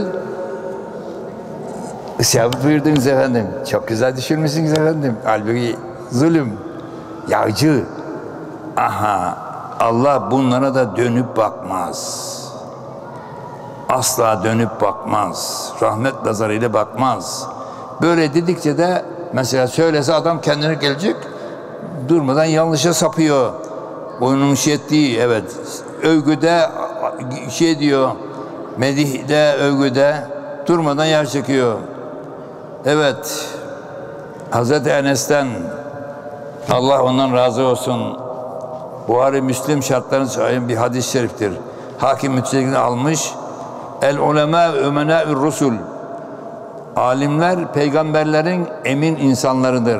Sevap buyurdunuz efendim. Çok güzel düşünmüşsünüz efendim. Halbuki zulüm, yağcı. Aha, Allah bunlara da dönüp bakmaz. Asla dönüp bakmaz. Rahmet nazarıyla bakmaz. Böyle dedikçe de mesela söylese adam kendine gelecek, durmadan yanlışa sapıyor. Onun şey ettiği, evet. Övgüde şey diyor, medihde, övgüde durmadan yer çekiyor. Evet, Hazreti Enes'ten Allah ondan razı olsun. Buhari Müslim şartlarını sahibi bir hadis-i şeriftir. Hakim müttefikini almış. El ulema ümenâ'ür rusul. Alimler peygamberlerin emin insanlarıdır.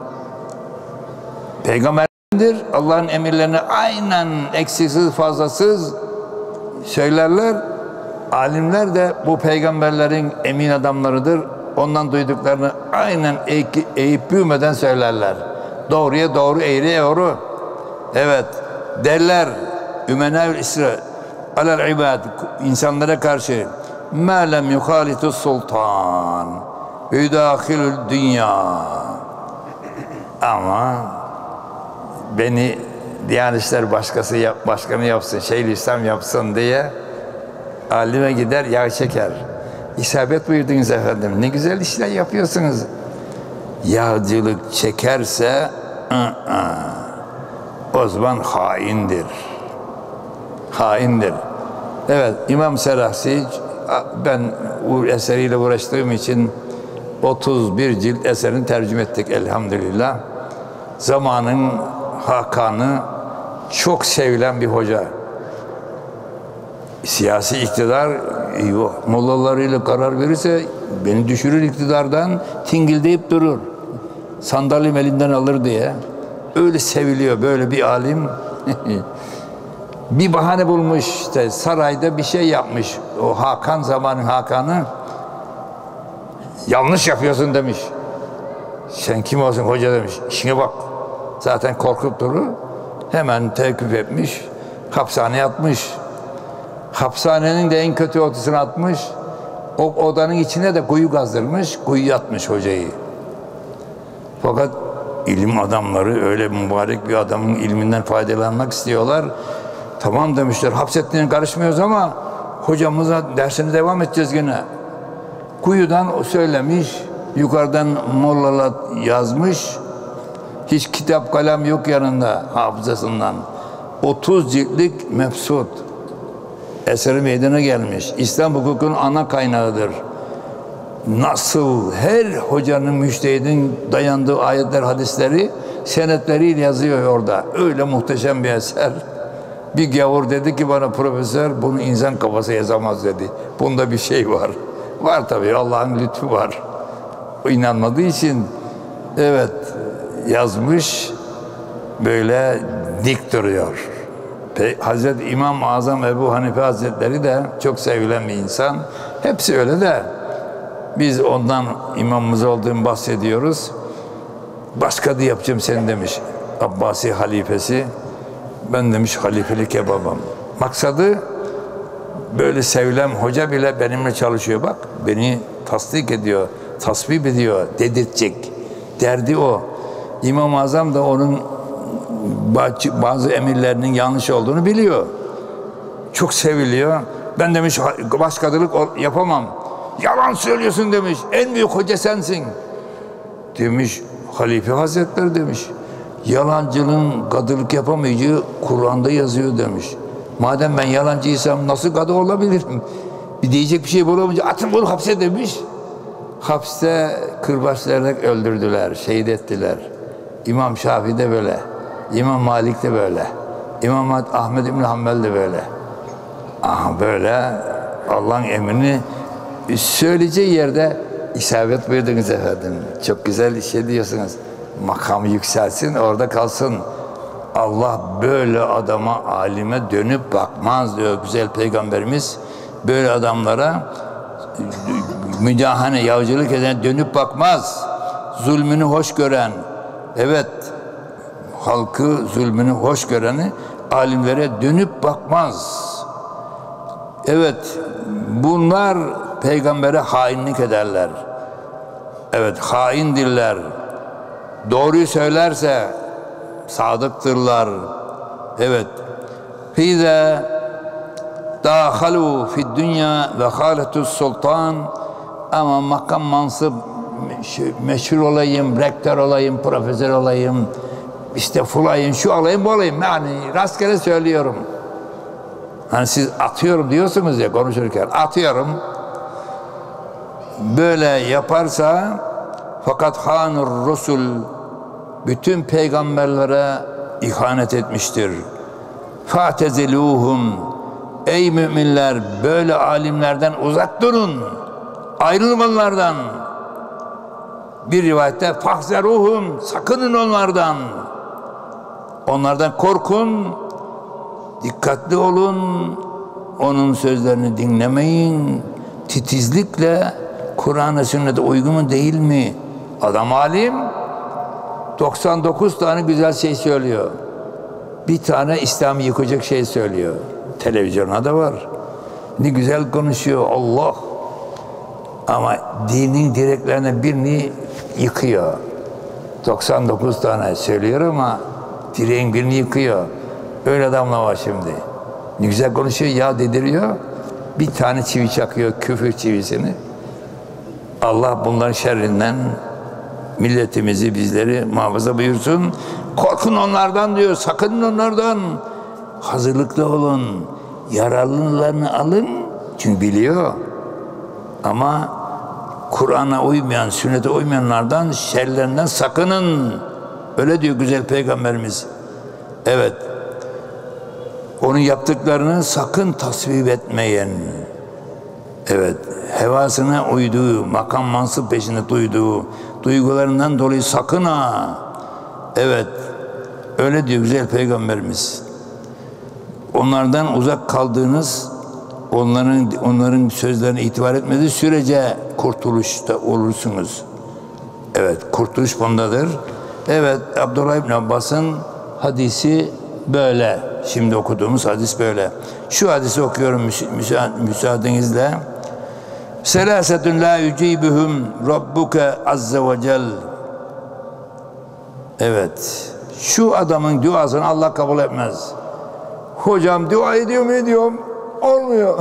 Peygamberdir. Allah'ın emirlerini aynen eksiksiz fazlasız söylerler. Alimler de bu peygamberlerin emin adamlarıdır. Ondan duyduklarını aynen eğip, eğip büyümeden söylerler. Doğruya doğru, eğriye doğru. Evet. Derler. Ümenâ'ül İsra alel ibad, insanlara karşı mâ lem yuhâlitus sultan yüdâhilül dünya. Ama beni Diyanet İşleri Başkası yap, başkanı yapsın, Şeyhülislam yapsın diye alime gider yağ çeker. İsabet buyurdunuz efendim. Ne güzel işler yapıyorsunuz. Yağcılık çekerse ı -ı. o zaman haindir. Haindir. Evet, İmam Serahsi, ben bu eseriyle uğraştığım için otuz bir cilt eserini tercüme ettik elhamdülillah. Zamanın hakanı, çok sevilen bir hoca. Siyasi iktidar mollalarıyla karar verirse beni düşürür iktidardan, tingildeyip durur. Sandalyem elinden alır diye. Öyle seviliyor, böyle bir alim. Bir bahane bulmuş, işte sarayda bir şey yapmış. O Hakan, zamanın Hakan'ı yanlış yapıyorsun demiş. Sen kim olsun hoca demiş. İşine bak. Zaten korkup durur. Hemen tevkif etmiş, hapishaneye atmış. Hapishanenin de en kötü odasına atmış. O odanın içine de kuyu kazdırmış, kuyu atmış hocayı. Fakat ilim adamları öyle mübarek bir adamın ilminden faydalanmak istiyorlar. Tamam demişler, hapsettiğine karışmıyoruz ama hocamıza dersine devam edeceğiz gene. Kuyudan o söylemiş, yukarıdan mollalat yazmış. Hiç kitap kalem yok yanında hafızasından. otuz ciltlik Mefsut eseri meydana gelmiş. İslam hukukunun ana kaynağıdır. Nasıl her hocanın, müştehidin dayandığı ayetler, hadisleri senetleriyle yazıyor orada. Öyle muhteşem bir eser. Bir gavur dedi ki bana, profesör, bunu insan kafası yazamaz dedi. Bunda bir şey var. Var tabii, Allah'ın lütfu var. O inanmadığı için evet yazmış, böyle dik duruyor. Hazreti İmam-ı Azam Ebu Hanife Hazretleri de çok sevilen bir insan. Hepsi öyle de biz ondan imamımız olduğunu bahsediyoruz. Başka da yapacağım seni demiş Abbasi halifesi. Ben demiş halifelik yapamam. Maksadı böyle sevilen hoca bile benimle çalışıyor bak. Beni tasdik ediyor, tasvip ediyor, dedirtecek. Derdi o. İmam-ı Azam da onun bazı emirlerinin yanlış olduğunu biliyor. Çok seviliyor. Ben demiş başkadırlık yapamam. Yalan söylüyorsun demiş. En büyük hoca sensin. Demiş Halife Hazretleri demiş. Yalancının kadılık yapamayacağı Kur'an'da yazıyor demiş. Madem ben yalancıysam nasıl kadı olabilirim? Bir diyecek bir şey bulamayınca atın bunu hapse demiş. Hapiste kırbaçlayarak öldürdüler, şehit ettiler. İmam Şafii de böyle. İmam Malik de böyle. İmam Ahmed İbn Hanbel de böyle. Aha böyle Allah'ın emrini söyleyeceği yerde isabet buyurdunuz efendim. Çok güzel iş ediyorsunuz. Makam yükselsin, orada kalsın. Allah böyle adama, alime dönüp bakmaz diyor güzel Peygamberimiz. Böyle adamlara müdahale, yavcılık eden dönüp bakmaz. Zulmünü hoş gören, evet, halkı zulmünü hoş göreni alimlere dönüp bakmaz. Evet, bunlar peygambere hainlik ederler. Evet, haindirler. Doğruyu söylerse sadıktırlar. Evet. Fize dahalu fid dünya ve haletus sultan, ama makam mansıp meşhur olayım, rektör olayım, profesör olayım, işte fulayım, şu olayım, bu olayım. Yani rastgele söylüyorum. Hani siz atıyorum diyorsunuz ya konuşurken, atıyorum. Böyle yaparsa fakat hanur rusul, bütün peygamberlere ihanet etmiştir. Fateziluhum, ey müminler böyle alimlerden uzak durun. Ayrılın onlardan. Bir rivayette fahzeruhum, sakının onlardan. Onlardan korkun, dikkatli olun, onun sözlerini dinlemeyin. Titizlikle Kur'an'a, sünnete uygun mu değil mi? Adam alim, doksan dokuz tane güzel şey söylüyor. Bir tane İslam'ı yıkacak şey söylüyor. Televizyonda da var. Ne güzel konuşuyor Allah. Ama dinin direklerine birini yıkıyor. doksan dokuz tane söylüyor ama direğin birini yıkıyor. Öyle adamlar var şimdi. Ne güzel konuşuyor, ya dediriyor. Bir tane çivi çakıyor, küfür çivisini. Allah bunların şerrinden milletimizi, bizleri muhafaza buyursun. Korkun onlardan diyor, sakının onlardan. Hazırlıklı olun. Yararlılarını alın. Çünkü biliyor. Ama Kur'an'a uymayan, sünnete uymayanlardan, şerlerinden sakının. Öyle diyor güzel Peygamberimiz. Evet. Onun yaptıklarını sakın tasvip etmeyin. Evet. Hevasına uyduğu, makam mansıp peşinde duyduğu duygularından dolayı sakın ha. Evet. Öyle diyor güzel Peygamberimiz. Onlardan uzak kaldığınız, onların onların sözlerine itibar etmediği sürece kurtuluşta olursunuz. Evet, kurtuluş bundadır. Evet, Abdullah İbn Abbas'ın hadisi böyle. Şimdi okuduğumuz hadis böyle. Şu hadisi okuyorum müsa müsaadenizle. Selasetun la yucibuhum rabbuke azze ve cel. Evet. Şu adamın duasını Allah kabul etmez. Hocam dua ediyor mu ediyorum? Olmuyor.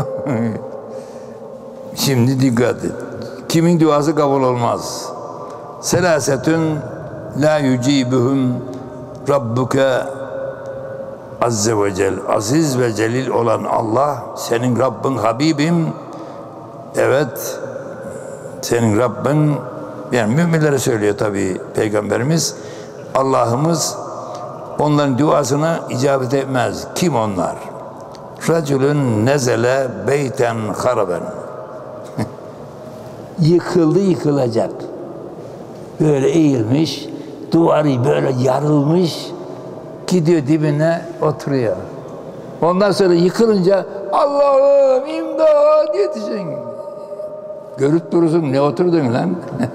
Şimdi dikkat et. Kimin duası kabul olmaz? Selasetun la yucibuhum rabbuke azze ve cel. Aziz ve celil olan Allah, senin Rabbin Habibim. Evet, senin Rabbin, yani müminlere söylüyor tabii Peygamberimiz. Allah'ımız onların duasına icabet etmez. Kim onlar? Racülün nezele beyten haraben. Yıkıldı yıkılacak. Böyle eğilmiş, duvarı böyle yarılmış, gidiyor dibine oturuyor. Ondan sonra yıkılınca Allah'ım imdat yetişin. Görüp durursun, ne oturdun lan?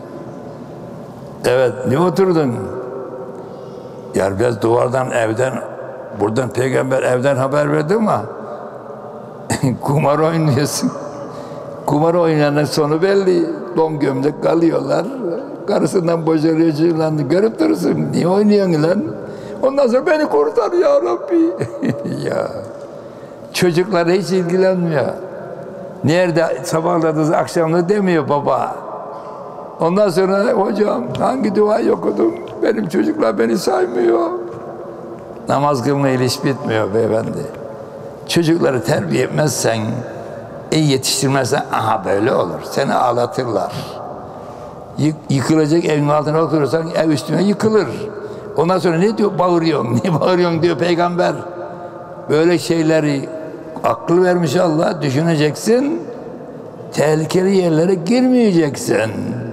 Evet, ne oturdun? Yani biraz duvardan, evden, buradan Peygamber evden haber verdi ama kumar oynuyorsun. Kumar oynayanın sonu belli. Don gömlek kalıyorlar. Karısından boşarıyor, çığırlandı. Görüp durursun. Niye oynuyorsun lan? Ondan sonra beni kurtar ya Rabbi. Ya. Çocuklar hiç ilgilenmiyor. Nerede sabahladınız, akşamda demiyor baba. Ondan sonra hocam hangi duayı okudum? Benim çocuklar beni saymıyor. Namaz kılmayla iş bitmiyor beyefendi. Çocukları terbiye etmezsen, iyi yetiştirmezsen aha böyle olur. Seni ağlatırlar. Yık, yıkılacak evin altına oturursan ev üstüne yıkılır. Ondan sonra ne diyor? Bağırıyorsun. Niye bağırıyorsun diyor Peygamber. Böyle şeyleri aklı vermiş Allah, düşüneceksin. Tehlikeli yerlere girmeyeceksin.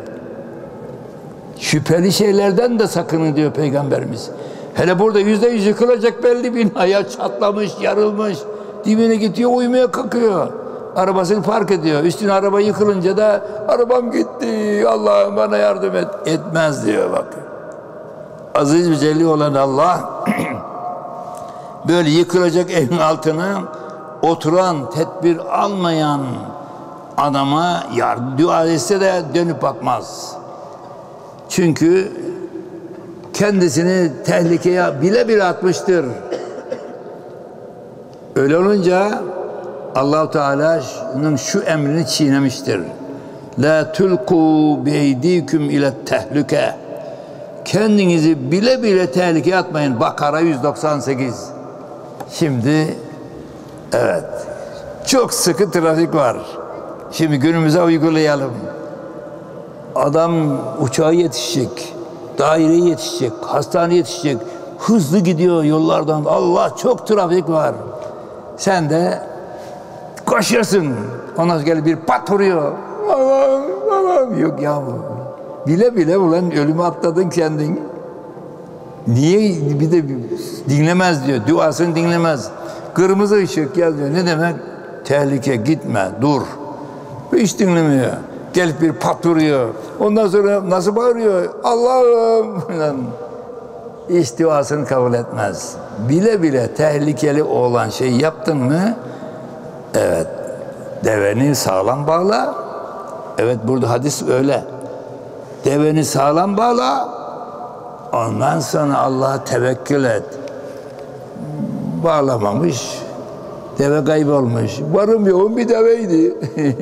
Şüpheli şeylerden de sakının diyor Peygamberimiz. Hele burada yüzde yüz yıkılacak belli binaya çatlamış, yarılmış. Dibine gidiyor, uyumaya kalkıyor. Arabasını park ediyor. Üstüne araba yıkılınca da arabam gitti, Allah'ım bana yardım et. Etmez diyor bak. Aziz ve celil olan Allah böyle yıkılacak evin altına oturan, tedbir almayan adama yardım dua etse de dönüp bakmaz. Çünkü kendisini tehlikeye bile bile atmıştır. Öyle olunca Allah-u Teala'nın şu emrini çiğnemiştir. La tulku bi eydikum ile tehlike. Kendinizi bile bile tehlikeye atmayın. Bakara yüz doksan sekiz. Şimdi evet, çok sıkı trafik var. Şimdi günümüze uygulayalım. Adam uçağa yetişecek, daireye yetişecek, hastaneye yetişecek. Hızlı gidiyor yollardan. Allah, çok trafik var. Sen de koşuyorsun. Ondan sonra gelip bir pat vuruyor. Allah'ım, Allah'ım. Yok ya bu. Bile bile ulan ölümü atladın kendin. Niye bir de dinlemez diyor. Duasını dinlemez. Kırmızı ışık yazıyor. Ne demek? Tehlike, gitme, dur. Hiç dinlemiyor. Gelip bir pat vuruyor. Ondan sonra nasıl bağırıyor? Allah'ım. Hiç duasını kabul etmez. Bile bile tehlikeli olan şeyi yaptın mı? Evet. Deveni sağlam bağla. Evet, burada hadis öyle. Deveni sağlam bağla. Ondan sonra Allah'a tevekkül et. Bağlamamış. Deve kaybolmuş. Varım yoğun bir deveydi.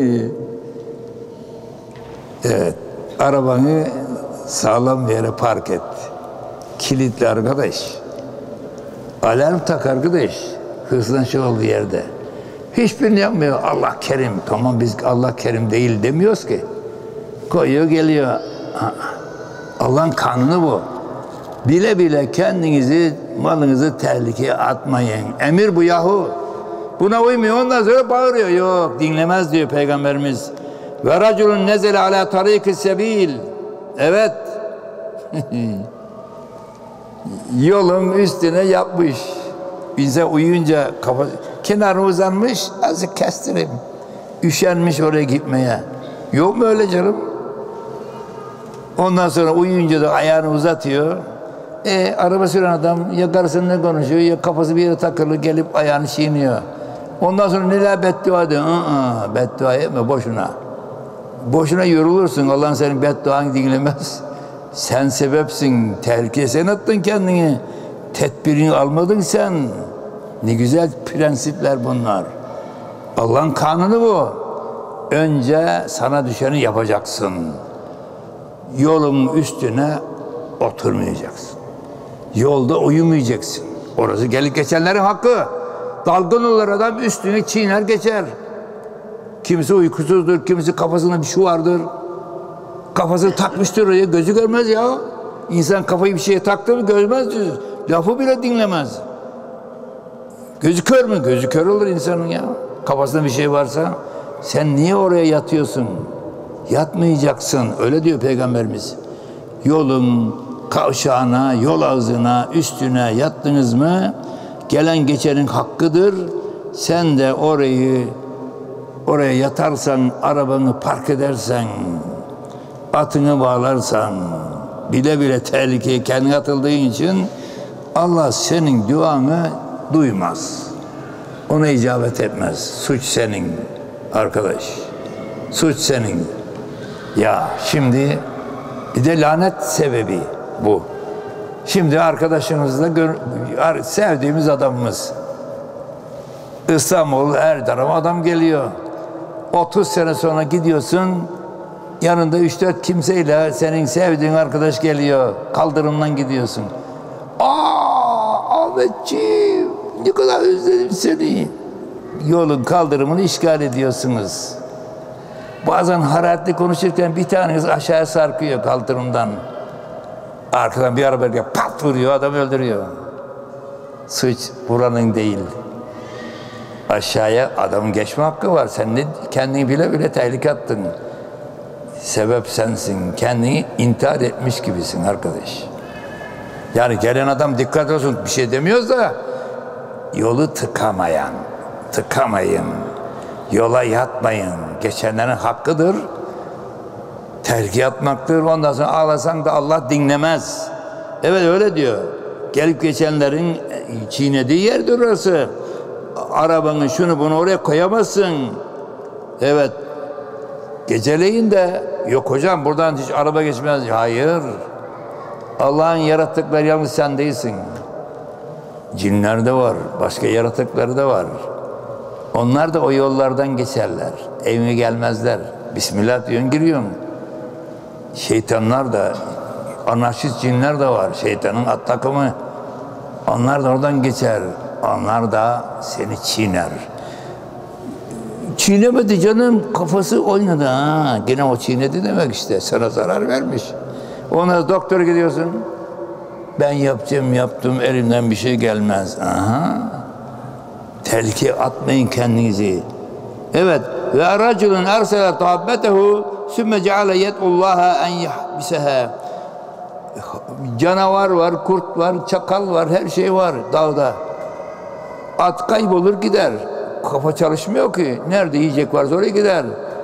Evet. Arabanı sağlam bir yere park et. Kilitli arkadaş. Alarm tak arkadaş. Hızlan şey olduğu yerde. Hiçbirini yapmıyor. Allah kerim. Tamam, biz Allah kerim değil demiyoruz ki. Koyuyor geliyor. Allah'ın kanunu bu. Bile bile kendinizi, malınızı tehlikeye atmayın. Emir bu yahu. Buna uymuyor. Ondan sonra bağırıyor. Yok, dinlemez diyor Peygamberimiz. Ve raculun nezele ala tariki sebil. Evet. Yolun üstüne yapmış. Bize uyuyunca kafa, kenarına uzanmış, azıcık kestireyim. Üşenmiş oraya gitmeye. Yok mu öyle canım? Ondan sonra uyuyunca da ayağını uzatıyor. E, araba süren adam ya karısıyla konuşuyor ya kafası bir yere takılı gelip ayağını çiğniyor. Ondan sonra neler beddua ediyor. Aa, beddua etme boşuna. Boşuna yorulursun. Allah'ın senin bedduanı dinlemez. Sen sebepsin. Tehlikeye sen attın kendini. Tedbirini almadın sen. Ne güzel prensipler bunlar. Allah'ın kanunu bu. Önce sana düşeni yapacaksın. Yolun üstüne oturmayacaksın. Yolda uyumayacaksın. Orası gelip geçenlerin hakkı. Dalgın olur adam üstüne çiğner geçer. Kimisi uykusuzdur, kimisi kafasında bir şey vardır. Kafasını takmıştır oraya, gözü görmez ya. İnsan kafayı bir şeye taktı mı görmez, lafı bile dinlemez. Gözü kör mü? Gözü kör olur insanın ya. Kafasında bir şey varsa sen niye oraya yatıyorsun? Yatmayacaksın. Öyle diyor Peygamberimiz. Yolun kavşağına, yol ağzına, üstüne yattınız mı gelen geçenin hakkıdır. Sen de orayı oraya yatarsan, arabanı park edersen, atını bağlarsan, bile bile tehlikeye kendin atıldığın için Allah senin duanı duymaz. Ona icabet etmez. Suç senin arkadaş. Suç senin. Ya şimdi bir de lanet sebebi bu. Şimdi arkadaşımızla sevdiğimiz adamımız İstanbul her tarafa adam geliyor. otuz sene sonra gidiyorsun, yanında üç dört kimseyle senin sevdiğin arkadaş geliyor. Kaldırımdan gidiyorsun. Aa Ahmetciğim, ne kadar özledim seni. Yolun kaldırımını işgal ediyorsunuz. Bazen hararetli konuşurken bir taneniz aşağıya sarkıyor kaldırımdan. Arkadan bir araba geliyor, pat vuruyor, adamı öldürüyor. Suç buranın değil. Aşağıya adamın geçme hakkı var. Sen de kendini bile bile tehlike attın. Sebep sensin. Kendini intihar etmiş gibisin arkadaş. Yani gelen adam dikkat olsun, bir şey demiyoruz da yolu tıkamayan, tıkamayın. Yola yatmayın. Geçenlerin hakkıdır. Terk atmaktır. Ondan sonra ağlasan da Allah dinlemez. Evet öyle diyor. Gelip geçenlerin çiğnediği yerdir orası. Arabanı şunu bunu oraya koyamazsın. Evet. Geceleyin de yok hocam buradan hiç araba geçmez. Hayır. Allah'ın yarattıkları yalnız sen değilsin. Cinler de var. Başka yaratıkları da var. Onlar da o yollardan geçerler. Evine gelmezler. Bismillah diyorsun giriyorsun. Şeytanlar da, anarşist cinler de var. Şeytanın at takımı. Onlar da oradan geçer. Onlar da seni çiğner. Çiğnemedi canım. Kafası oynadı. Ha, gene o çiğnedi demek işte. Sana zarar vermiş. Ona doktora gidiyorsun. Ben yapacağım, yaptım. Elimden bir şey gelmez. Aha. Tehlikeye atmayın kendinizi. Evet. Ve aracılın ersele tahabbetehu sümme ceale yed'ullaha en yahbiseha. Canavar var, kurt var, çakal var, her şey var dağda. At kaybolur gider. Kafa çalışmıyor ki. Nerede yiyecek varsa oraya gider.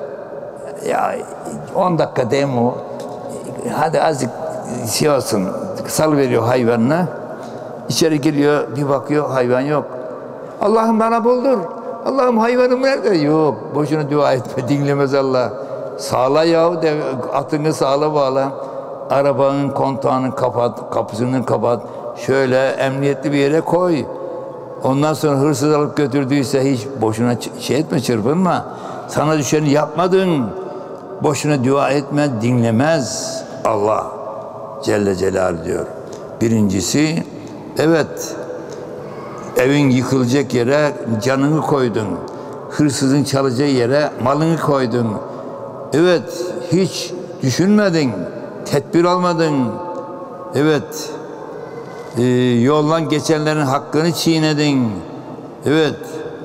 Ya on dakika değil mi o? Hadi azıcık şey olsun. Sal veriyor hayvanına. İçeri giriyor, bir bakıyor hayvan yok. Allah'ım bana buldur. Allah'ım hayvanım nerede? Yok. Boşuna dua etme. Dinlemez Allah. Sağla yahu. Atını sağla bağla. Arabanın kontağını kapat. Kapısını kapat. Şöyle emniyetli bir yere koy. Ondan sonra hırsız alıp götürdüyse hiç boşuna şey etme, çırpınma. Sana düşeni yapmadın. Boşuna dua etme. Dinlemez Allah Celle Celaluhu diyor. Birincisi, evet, evin yıkılacak yere canını koydun. Hırsızın çalacağı yere malını koydun. Evet, hiç düşünmedin. Tedbir almadın. Evet, e, yoldan geçenlerin hakkını çiğnedin. Evet,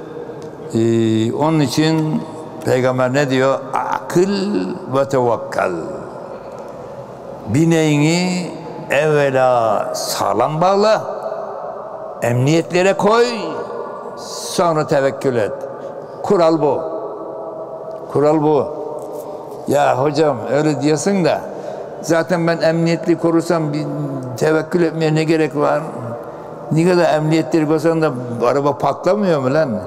e, onun için Peygamber ne diyor? Akıl ve tevakkal. Bineğini evvela sağlam bağla, emniyetlere koy, sonra tevekkül et. Kural bu. Kural bu. Ya hocam öyle diyorsun da zaten ben emniyetli korursam bir tevekkül etmeye ne gerek var? Ne kadar emniyetleri koysan da araba patlamıyor mu lan?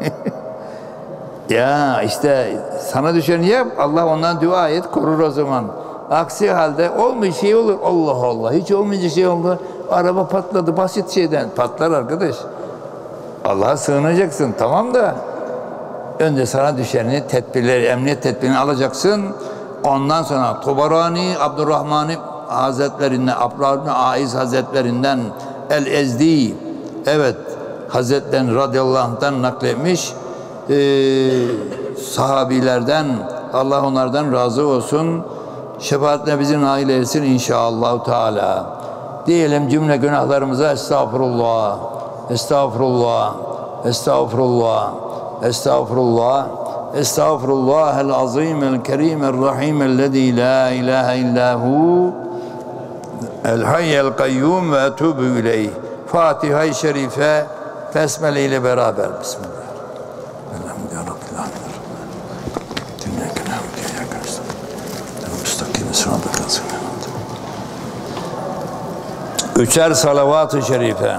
Ya işte sana düşeni yap, Allah ondan dua et, korur o zaman. Aksi halde olmuş şey olur, Allah Allah, hiç olmayacak şey oldu. Araba patladı, basit şeyden patlar arkadaş. Allah'a sığınacaksın, tamam da önce sana düşeni, tedbirleri, emniyet tedbirini alacaksın. Ondan sonra Tabarani, Abdurrahman Hazretlerinden, Abdurrahman Aiz Hazretlerinden El-Ezdi, evet, Hazretlerinden radıyallahu anh'tan nakletmiş, ee, sahabilerden, Allah onlardan razı olsun, şefaatine bizi nail etsin inşallah Teala. Diyelim cümle günahlarımıza estağfurullah, estağfurullah, estağfurullah, estağfurullah, estağfurullahel azim el kerim el rahim ellezî la ilahe illâhu el hayyel kayyum ve etûbü ileyh. Fatiha-i Şerife Besmele ile beraber. Bismillah. Elhamdülillah Rabbil âlemin. Dünya günahı dünya günahı. Müstakîm sıratal lezîne. Üçer salavat-ı şerife.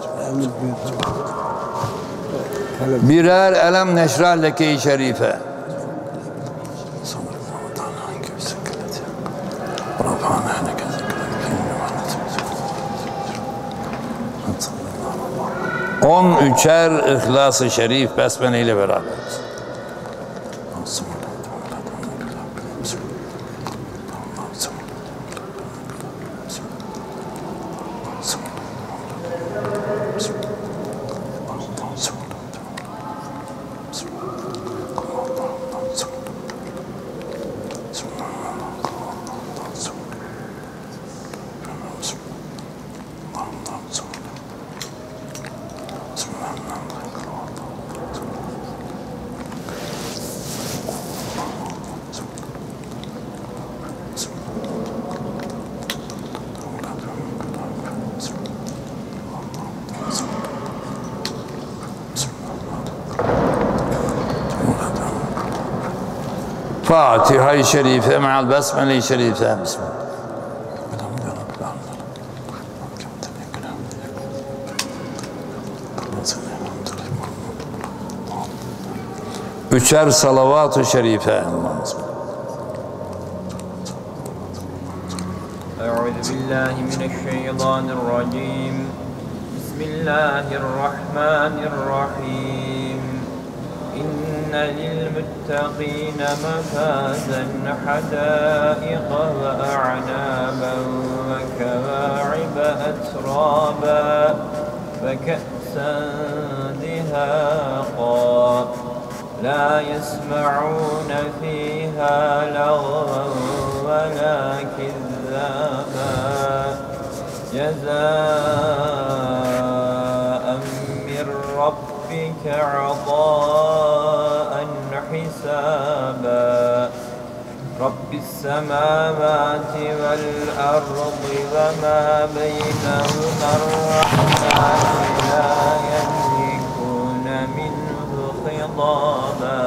Birer elem neşrah leke-i şerife. On üçer İhlas-ı Şerif Besmele ile beraber. Fatiha-i Şerife me'al Besmele-i Şerife. Bismillah. Üçer salavat-ı şerife. Euzubillahimineşşeytanirracim. Bismillahirrahmanirrahim. İnne lilmuttaqîne mefâzen hadâiqa ve a'nâben ve kevâ'ibe etrâbâ ve ke'sen dihâqâ. لا يسمعون فيها لغوا ولا كذابا جزاء من ربك عطاء حسابا رب السماوات والأرض وما بينهما الرحمن لا يملكون منه خطابا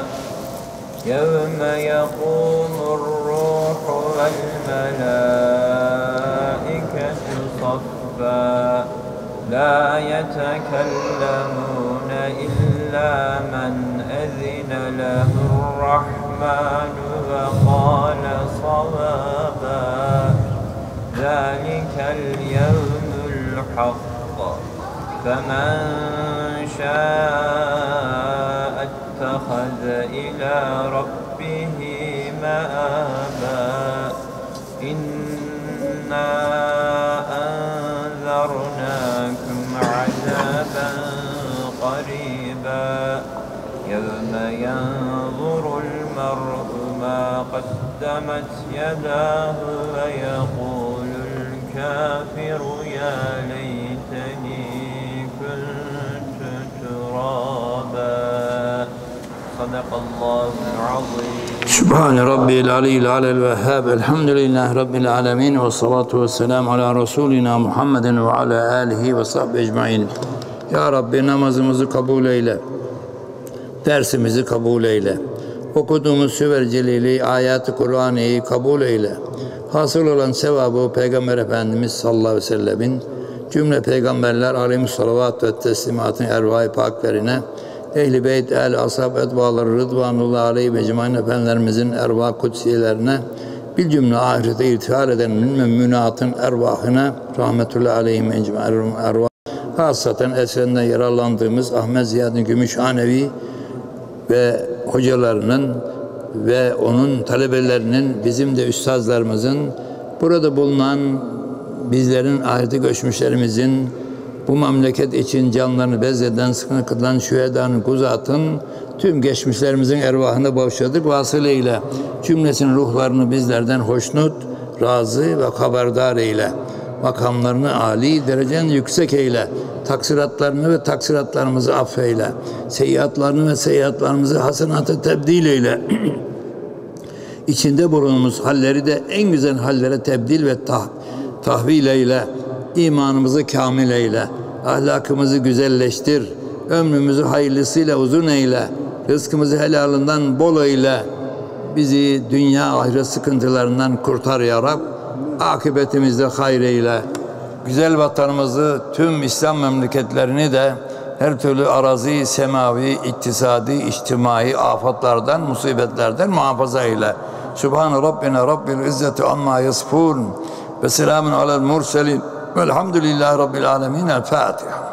يوم يقوم الروح والملائكة صفا لا يتكلمون إلا من أذن له الرحمن وقال صوابا ذلك اليوم الحق فمن شاء اتخذ إلى ربه مآبا إنا أنذرناكم عذابا قريبا يوم ينظر المرء ما قدمت يداه ويقول الكافر يا ليتني كنت ترابا صدق الله العظيم. Sübhane Rabbil Aliyyil Alel Vehhab. Elhamdülillahi Rabbil Alemin. Ve salatu ve selamu ala Resulina Muhammedin ve ala alihi ve sahbihi ecmain. Ya Rabbi namazımızı kabul eyle. Dersimizi kabul eyle. okuduğumuz Süver Celili, ayat-ı Kur'an'ı kabul eyle. Hasıl olan sevabı Peygamber Efendimiz sallallahu aleyhi ve sellemin cümle peygamberler aleyhissalatü ve teslimatın ervah-ı paklerine, ehl-i beyt, ehl-i ashab, etbaları rıdvanullah aleyhi ve cemain efendilerimizin ervah kutsiyelerine, bir cümle ahirete irtihar eden müminatın ervahına rahmetullahi aleyhim ecmaîn ervah. Hasaten eserinde yararlandığımız Ahmet Ziyad-ı Gümüşhanevi ve hocalarının ve onun talebelerinin, bizim de üstazlarımızın, burada bulunan bizlerin, ahirete göçmüşlerimizin, bu memleket için canlarını bezleden, sıkıntıdan şühedanın, kuzatın, tüm geçmişlerimizin ervahını bağışladık. Vasıleyle cümlesinin ruhlarını bizlerden hoşnut, razı ve haberdar eyle. Makamlarını âli, derecen yüksek eyle. Taksiratlarını ve taksiratlarımızı affeyle. Seyyiatlarını ve seyyiatlarımızı hasenata tebdil eyle. İçinde bulunduğumuz halleri de en güzel hallere tebdil ve tah tahvil eyle. İmanımızı kamil eyle. Ahlakımızı güzelleştir. Ömrümüzü hayırlısıyla uzun eyle. Rızkımızı helalından bol eyle. Bizi dünya ahiret sıkıntılarından kurtar ya Rab. Akıbetimizde hayır eyle. Güzel vatanımızı, tüm İslam memleketlerini de her türlü arazi, semavi, iktisadi, içtimai afatlardan, musibetlerden muhafaza eyle. Subhane Rabbina Rabbil İzzeti amma yasifun ve selamun alel murselin velhamdülillahi Rabbil alemin. El Fatiha.